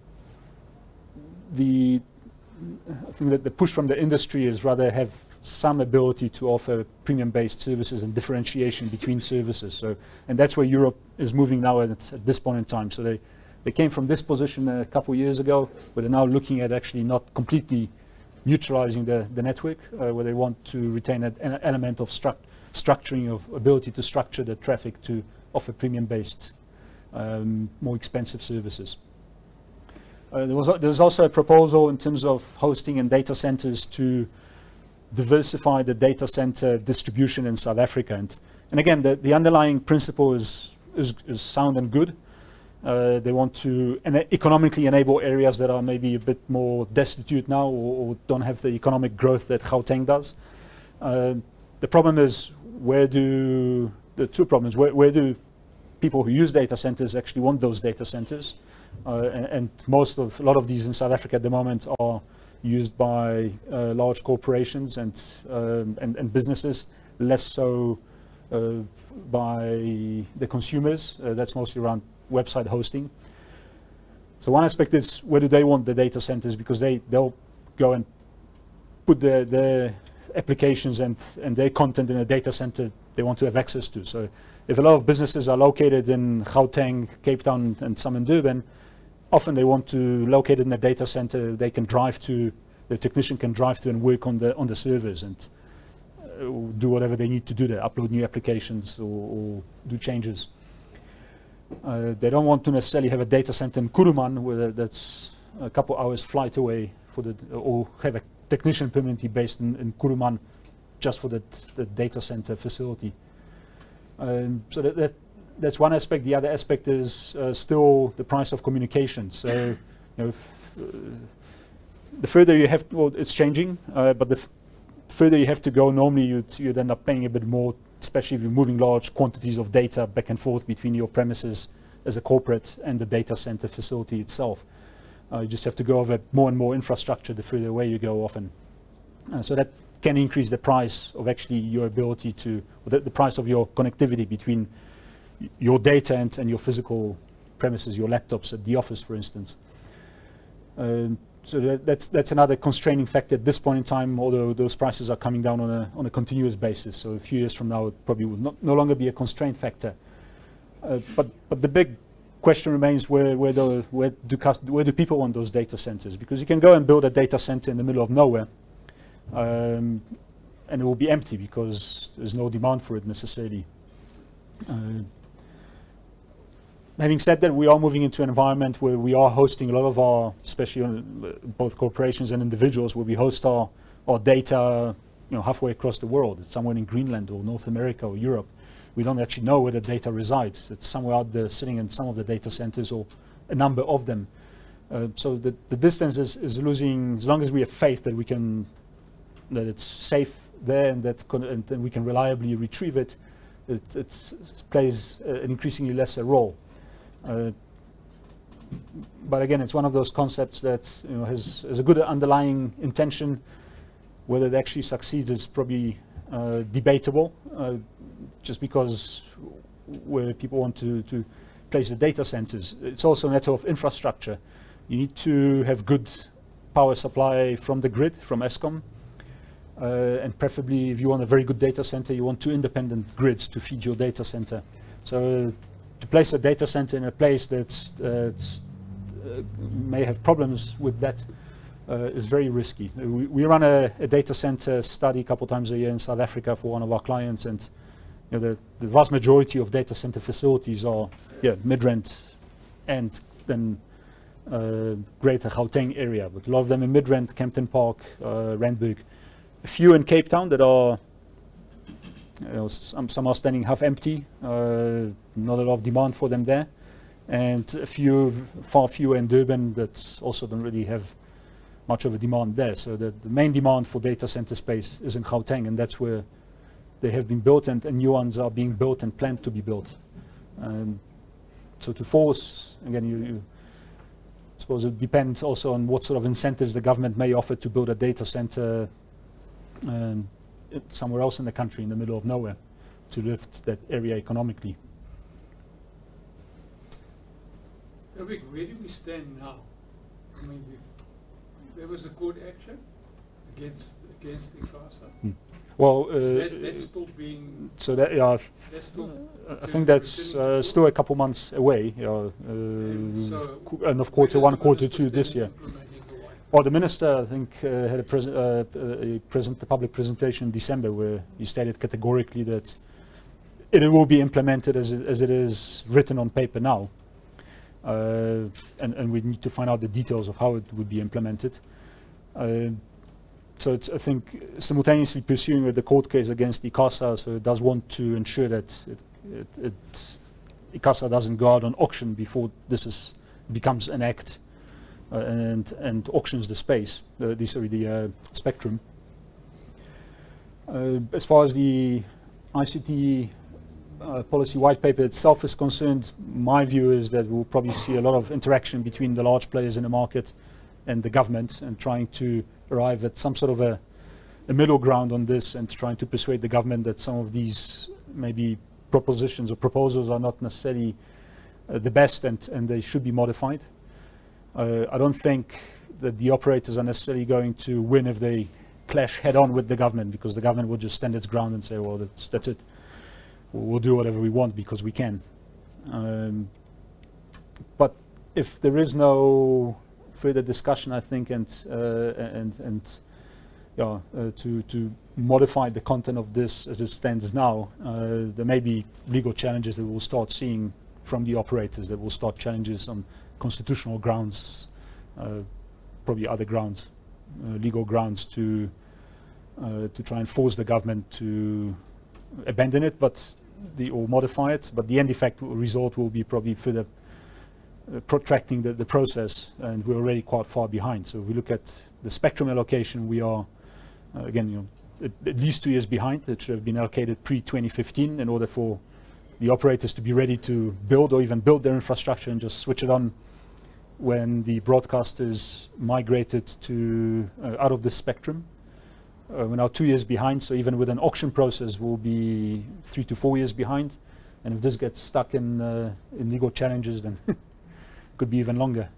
the, I think that the push from the industry is rather have some ability to offer premium-based services and differentiation between services. So, and that's where Europe is moving now at, at this point in time. So they, they came from this position a couple of years ago, but they're now looking at actually not completely neutralizing the, the network, uh, where they want to retain a, an element of stru structuring, of ability to structure the traffic to offer premium-based Um, more expensive services. Uh, there was there was also a proposal in terms of hosting and data centers to diversify the data center distribution in South Africa, and and again the, the underlying principle is, is is sound and good. Uh, they want to and economically enable areas that are maybe a bit more destitute now, or, or don't have the economic growth that Gauteng does. Uh, the problem is, where do the two problems where, where do people who use data centers actually want those data centers, uh, and, and most of a lot of these in South Africa at the moment are used by uh, large corporations and, um, and and businesses, less so uh, by the consumers. Uh, that's mostly around website hosting. So one aspect is, where do they want the data centers, because they they'll go and put their their applications and and their content in a data center they want to have access to. So if a lot of businesses are located in Gauteng, Cape Town, and some in Durban, often they want to locate it in a data center they can drive to, the technician can drive to and work on the on the servers and uh, do whatever they need to do there, upload new applications or, or do changes. Uh, they don't want to necessarily have a data center in Kuruman, where that's a couple hours flight away, for the, or have a technician permanently based in, in Kuruman just for the, the data center facility. Um, so that, that that's one aspect. The other aspect is uh, still the price of communication. So, you know, if, uh, the further you have, well, it's changing, uh, but the f further you have to go, normally you'd, you'd end up paying a bit more, especially if you're moving large quantities of data back and forth between your premises as a corporate and the data center facility itself. Uh, you just have to go over more and more infrastructure the further away you go often. Uh, so that can increase the price of actually your ability to, or the, the price of your connectivity between your data and, and your physical premises, your laptops at the office, for instance. Um, so that, that's that's another constraining factor at this point in time, although those prices are coming down on a on a continuous basis. So a few years from now, it probably will not, no longer be a constraint factor. Uh, but but the big question remains where where the where do where do people want those data centers? Because you can go and build a data center in the middle of nowhere, um, and it will be empty because there's no demand for it necessarily. Uh, Having said that, we are moving into an environment where we are hosting a lot of our, especially on, uh, both corporations and individuals, where we host our, our data, you know, halfway across the world. It's somewhere in Greenland or North America or Europe. We don't actually know where the data resides. It's somewhere out there sitting in some of the data centers or a number of them. Uh, so the, the distance is, is losing, as long as we have faith that we can, that it's safe there and that con and, and we can reliably retrieve it, it, it plays uh, an increasingly lesser role. Uh, but again, it's one of those concepts that, you know, has, has a good underlying intention. Whether it actually succeeds is probably uh, debatable, uh, just because where people want to, to place the data centers. It's also a matter of infrastructure. You need to have good power supply from the grid, from Eskom, uh, and preferably if you want a very good data center, you want two independent grids to feed your data center. So to place a data center in a place that's, uh, uh, may have problems with that uh, is very risky. We, we run a, a data center study a couple times a year in South Africa for one of our clients, and you know, the, the vast majority of data center facilities are yeah, Midrand and then uh, Greater Gauteng area, but a lot of them in Midrand, Kempton Park, uh, Randburg. A few in Cape Town that are You know, some, some are standing half empty, uh, not a lot of demand for them there, and a few, far fewer in Durban that also don't really have much of a demand there. So the, the main demand for data center space is in Gauteng, and that's where they have been built, and, and new ones are being built and planned to be built. Um, so to force, again, you, you I suppose it depends also on what sort of incentives the government may offer to build a data center um, somewhere else in the country in the middle of nowhere to lift that area economically. Dobek, where do we stand now? I mean, there was a court action against against ICASA. Hmm. Well, uh, Is that, that's still being. So that yeah, That's still uh, I think that's uh, still a couple months away. Yeah, uh, And so and of quarter one, where does the quarter minister two this stand year. in implementing the white Well, the minister, I think, uh, had a, pres uh, a, present, a public presentation in December where he stated categorically that it will be implemented as it, as it is written on paper now. Uh, and, and we need to find out the details of how it would be implemented. Uh, so it's, I think, simultaneously pursuing with the court case against ICASA, so it does want to ensure that it, it, it, ICASA doesn't go out on auction before this is, becomes an act. Uh, and, and auctions the space, uh, the, sorry, the uh, spectrum. Uh, as far as the I C T uh, Policy White Paper itself is concerned, my view is that we'll probably see a lot of interaction between the large players in the market and the government, and trying to arrive at some sort of a, a middle ground on this, and trying to persuade the government that some of these maybe propositions or proposals are not necessarily uh, the best, and, and they should be modified. Uh, I don't think that the operators are necessarily going to win if they clash head-on with the government, because the government will just stand its ground and say, well, that's, that's it. We'll, we'll do whatever we want because we can. Um, but if there is no further discussion, I think, and, uh, and, and yeah, uh, to, to modify the content of this as it stands now, uh, there may be legal challenges that we'll start seeing from the operators, that will start challenges on constitutional grounds, uh, probably other grounds, uh, legal grounds to uh, to try and force the government to abandon it. But the or modify it, but the end effect will- result will be probably further uh, protracting the, the process, and we're already quite far behind. So if we look at the spectrum allocation, we are uh, again, you know, at, at least two years behind. It should have been allocated pre twenty fifteen in order for the operators to be ready to build or even build their infrastructure and just switch it on when the broadcasters migrated to uh, out of the spectrum. Uh, we're now two years behind, so even with an auction process, we'll be three to four years behind. And if this gets stuck in, uh, in legal challenges, then it could be even longer.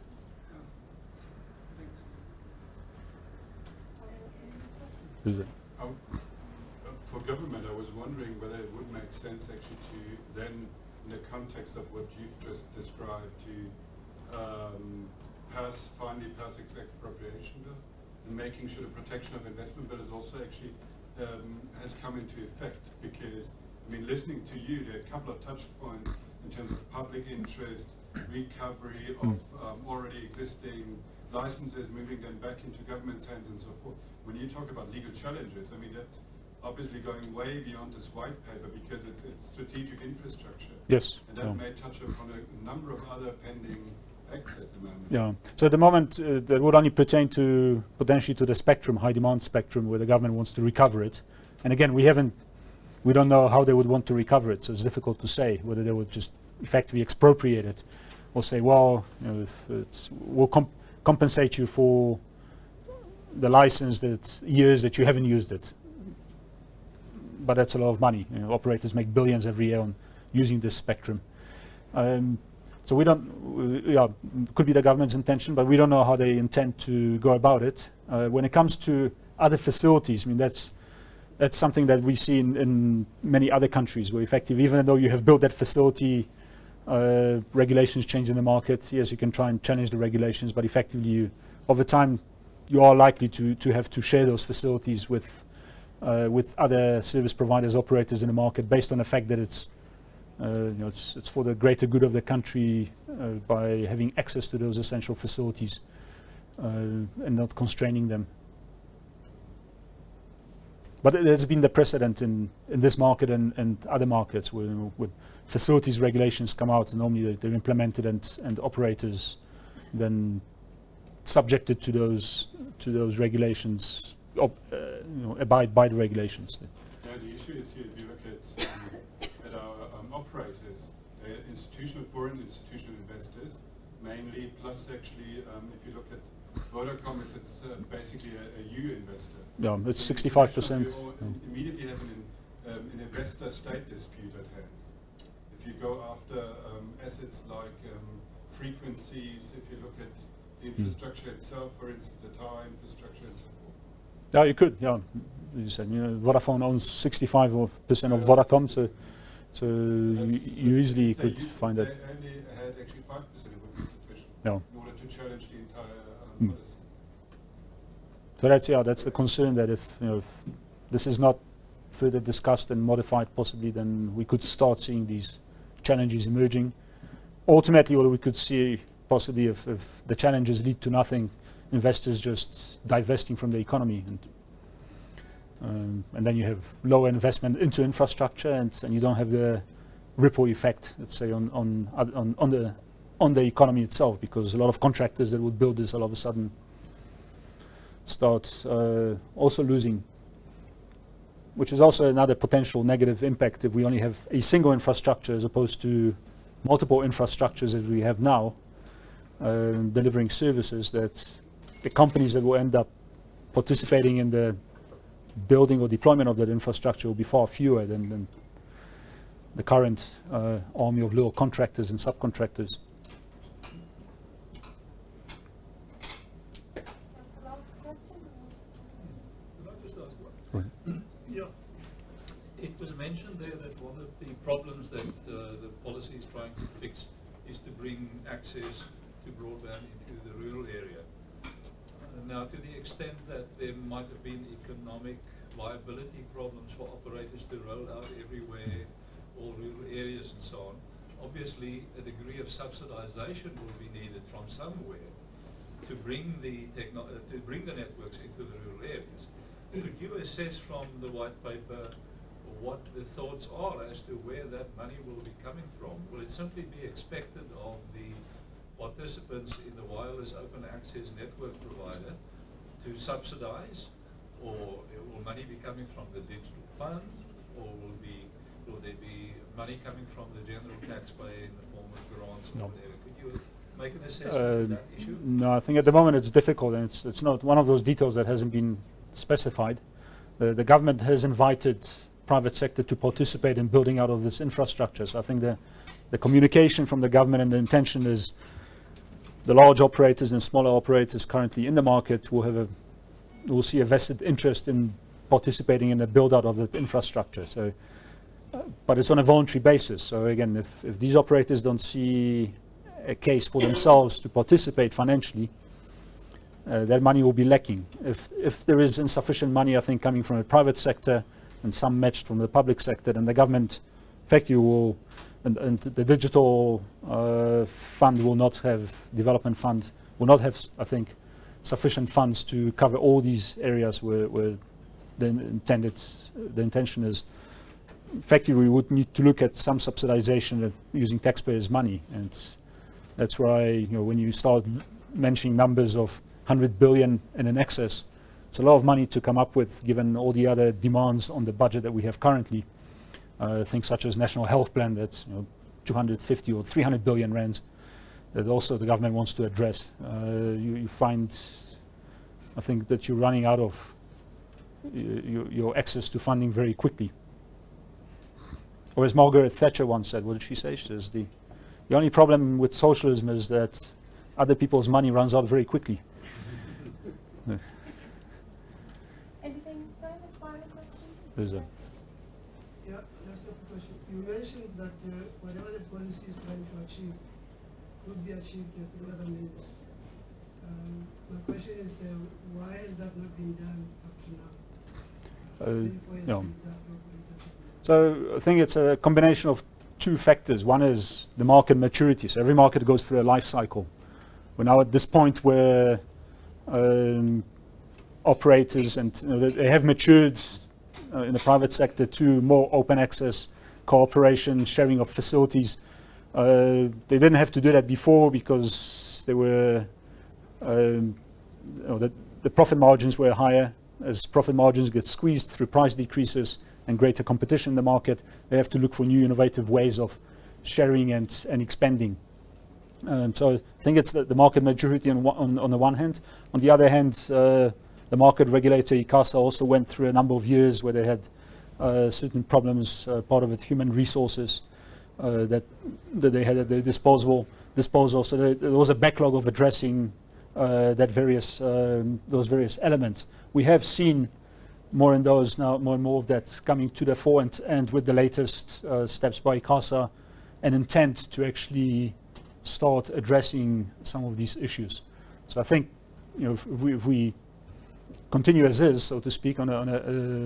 Who's it? Um, uh, for government, I was wondering whether it would make sense actually to then, in the context of what you've just described, to um, pass, finally pass expropriation bill, and making sure the protection of investment bill is also actually um, has come into effect. Because, I mean, listening to you, there are a couple of touch points in terms of public interest, recovery of um, already existing licenses, moving them back into government's hands and so forth. When you talk about legal challenges, I mean, that's obviously going way beyond this white paper because it's, it's strategic infrastructure. Yes. And that Yeah. may touch upon a number of other pending acts at the moment. Yeah. So at the moment, uh, that would only pertain to potentially to the spectrum, high demand spectrum, where the government wants to recover it. And again, we haven't, we don't know how they would want to recover it. So it's difficult to say whether they would just effectively expropriate it, or say, well, you know, if it's, we'll comp compensate you for the license that years that you haven't used it. But that's a lot of money. You know, operators make billions every year on using this spectrum. Um, so we don't, we, yeah, could be the government's intention, but we don't know how they intend to go about it. Uh, when it comes to other facilities, I mean, that's that's something that we see in, in many other countries, where effectively, even though you have built that facility, uh, regulations change in the market. Yes, you can try and challenge the regulations, but effectively, you, over time, you are likely to to have to share those facilities with uh, with other service providers, operators in the market, based on the fact that it's uh, you know it's it's for the greater good of the country uh, by having access to those essential facilities uh, and not constraining them. But there's been the precedent in in this market and and other markets where, you know, when facilities regulations come out, and normally they're, they're implemented, and and operators then subjected to those to those regulations, op, uh, you know, abide by the regulations. Yeah, the issue is here, if you look at, um, at our um, operators, uh, institutional, foreign institutional investors, mainly, plus actually, um, if you look at Vodacom, it's, it's uh, basically a, a U investor. Yeah, it's So sixty-five percent. You yeah. immediately have an, um, an investor-state dispute at hand. If you go after um, assets like um, frequencies, if you look at the infrastructure mm. itself, for instance, the tower infrastructure and so forth. Yeah, you could. Yeah, you said, you know, Vodafone owns sixty-five percent of Vodacom, so so you, you easily could find that. They only had actually five percent, it would be sufficient Yeah. in order to challenge the entire um, Mm. policy. So that's yeah, that's the concern, that if you know if this is not further discussed and modified, possibly, then we could start seeing these challenges emerging. Ultimately, what we could see possibly, if, if the challenges lead to nothing, investors just divesting from the economy, and um, and then you have lower investment into infrastructure, and, and you don't have the ripple effect, let's say, on on on on the on the economy itself, because a lot of contractors that would build this all of a sudden start uh, also losing, which is also another potential negative impact if we only have a single infrastructure as opposed to multiple infrastructures as we have now, uh, delivering services, that the companies that will end up participating in the building or deployment of that infrastructure will be far fewer than, than the current uh, army of little contractors and subcontractors. Yeah. It was mentioned there that one of the problems that uh, the policy is trying to fix is to bring access to broadband into the rural area. Uh, now, to the extent that there might have been economic viability problems for operators to roll out everywhere, all rural areas and so on, obviously a degree of subsidization will be needed from somewhere to bring the techno uh, to bring the networks into the rural areas. Could you assess from the white paper, or what the thoughts are as to where that money will be coming from. Will it simply be expected of the participants in the wireless open access network provider to subsidize, or will money be coming from the digital fund, or will be will there be money coming from the general taxpayer in the form of grants or No. whatever? Could you make an assessment Uh, of that issue? No, I think at the moment it's difficult, and it's, it's not one of those details that hasn't been specified. The, the government has invited private sector to participate in building out of this infrastructure. So I think the, the communication from the government and the intention is the large operators and smaller operators currently in the market will have a will see a vested interest in participating in the build out of the infrastructure. So, uh, but it's on a voluntary basis. So again, if, if these operators don't see a case for themselves to participate financially, uh, that money will be lacking. If, if there is insufficient money, I think, coming from the private sector and some matched from the public sector, then the government effectively will, and, and the digital uh, fund will not have, development fund will not have, I think, sufficient funds to cover all these areas where, where the intended, the intention is. Effectively, we would need to look at some subsidization of using taxpayers' money, and that's why, you know, when you start mentioning numbers of one hundred billion and in excess, it's a lot of money to come up with, given all the other demands on the budget that we have currently. Uh, things such as national health plan, that's, you know, two hundred fifty or three hundred billion rands, that also the government wants to address. Uh, you, you find, I think, that you're running out of your, your access to funding very quickly. Or as Margaret Thatcher once said, what did she say? She says, the, the only problem with socialism is that other people's money runs out very quickly. No. Anything further? Final question? There's a Yeah, just a question. You mentioned that uh, whatever the policy is trying to achieve could be achieved uh, through other means. Um, my question is, uh, why has that not been done up to now? Uh, twenty-four years no. later, So I think it's a combination of two factors. One is the market maturity. So every market goes through a life cycle. We're now at this point where um, operators and, you know, they, they have matured uh, in the private sector to more open access, cooperation, sharing of facilities. Uh, they didn't have to do that before because they were um, you know, the, the profit margins were higher. As profit margins get squeezed through price decreases and greater competition in the market, they have to look for new innovative ways of sharing and, and expanding. Um, so I think it's the, the market maturity on, on, on the one hand. On the other hand, uh, the market regulator, ICASA, also went through a number of years where they had uh, certain problems, uh, part of it human resources, uh, that, that they had at their disposal. disposal. So there, there was a backlog of addressing uh, that various, um, those various elements. We have seen more in those now, more and more of that coming to the fore, and, and with the latest uh, steps by ICASA, an intent to actually start addressing some of these issues. So I think, you know, if, if, we, if we continue as is, so to speak, on a, on a,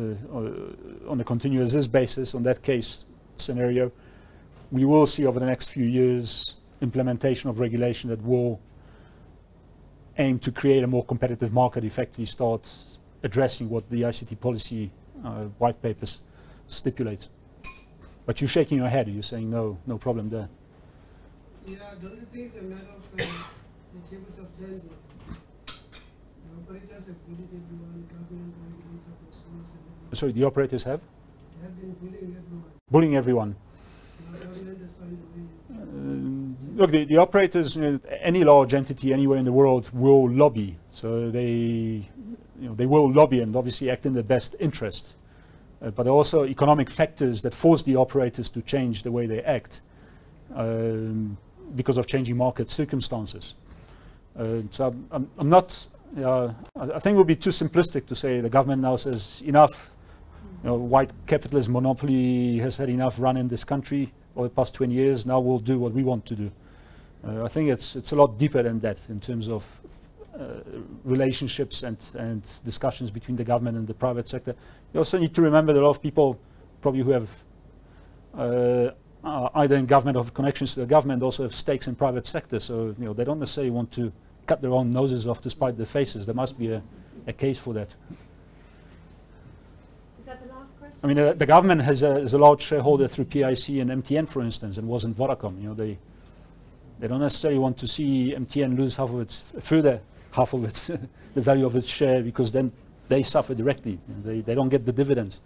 uh, on a continue as is basis, on that case scenario, we will see over the next few years implementation of regulation that will aim to create a more competitive market, effectively start addressing what the I C T policy uh, white papers stipulates. But you're shaking your head, you're saying no, no problem there. Yeah, don't you think it's a matter of uh, the tables have turned? The operators have bullied everyone, government, regulator, consumers, and everyone. Sorry, the operators have? They have been bullying everyone. Bullying everyone. Now government has found a way. Um, look, the, the operators, you know, any large entity anywhere in the world will lobby. So they, you know, they will lobby and obviously act in the best interest. Uh, but also economic factors that force the operators to change the way they act um, because of changing market circumstances. Uh, so I'm, I'm, I'm not, uh, I, I think it would be too simplistic to say the government now says enough, you know, white capitalist monopoly has had enough run in this country over the past twenty years, now we'll do what we want to do. Uh, I think it's, it's a lot deeper than that in terms of uh, relationships and, and discussions between the government and the private sector. You also need to remember that a lot of people probably who have uh, are either in government or have connections to the government also have stakes in private sector, so you know, they don't necessarily want to cut their own noses off to spite their faces. There must be a, a case for that. Is that the last question? I mean, uh, the government has a, is a large shareholder through P I C and M T N, for instance, and wasn't Vodacom. You know, they they don't necessarily want to see M T N lose half of its further half of its the value of its share, because then they suffer directly. You know, they they don't get the dividends.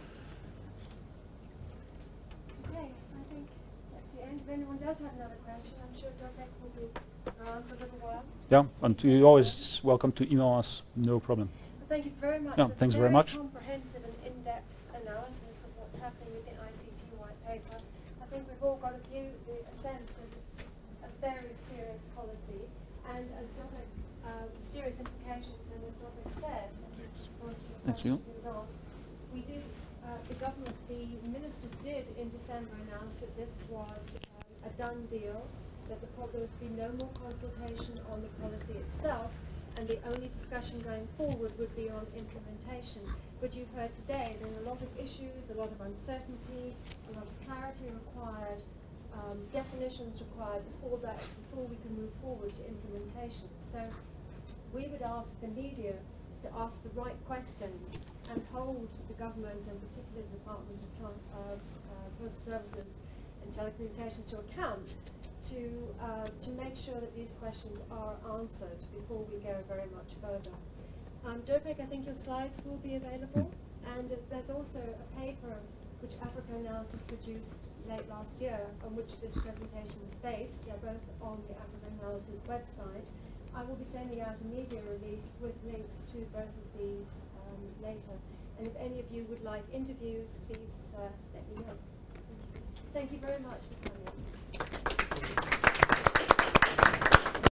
Okay, I think that's the end. If anyone does have another question, I'm sure Dobek will be around for a little while. Yeah, and you're always welcome to email us. No problem. Well, thank you very much. Yeah, for thanks the very much. comprehensive and in-depth analysis of what's happening with the I C T White Paper. I think we've all got a view, the, a sense that it's a very serious policy, and as Dobek, uh, serious implications, and as Dobek said, and in response to the Thank question you. he was asked, we do, uh, the government, the minister did in December announce that this was um, a done deal, that the, there would be no more consultation on the policy itself, and the only discussion going forward would be on implementation. But you've heard today there are a lot of issues, a lot of uncertainty, a lot of clarity required, um, definitions required before that, before we can move forward to implementation. So we would ask the media to ask the right questions and hold the government, and particularly the Department of Tran uh, uh, Postal Services and Telecommunications, to account to uh, to make sure that these questions are answered before we go very much further. Um, Dobek, I think your slides will be available, and uh, there's also a paper which Africa Analysis produced late last year, on which this presentation was based. They're both on the Africa Analysis website. I will be sending out a media release with links to both of these um, later. And if any of you would like interviews, please uh, let me know. Thank you. Thank you very much for coming.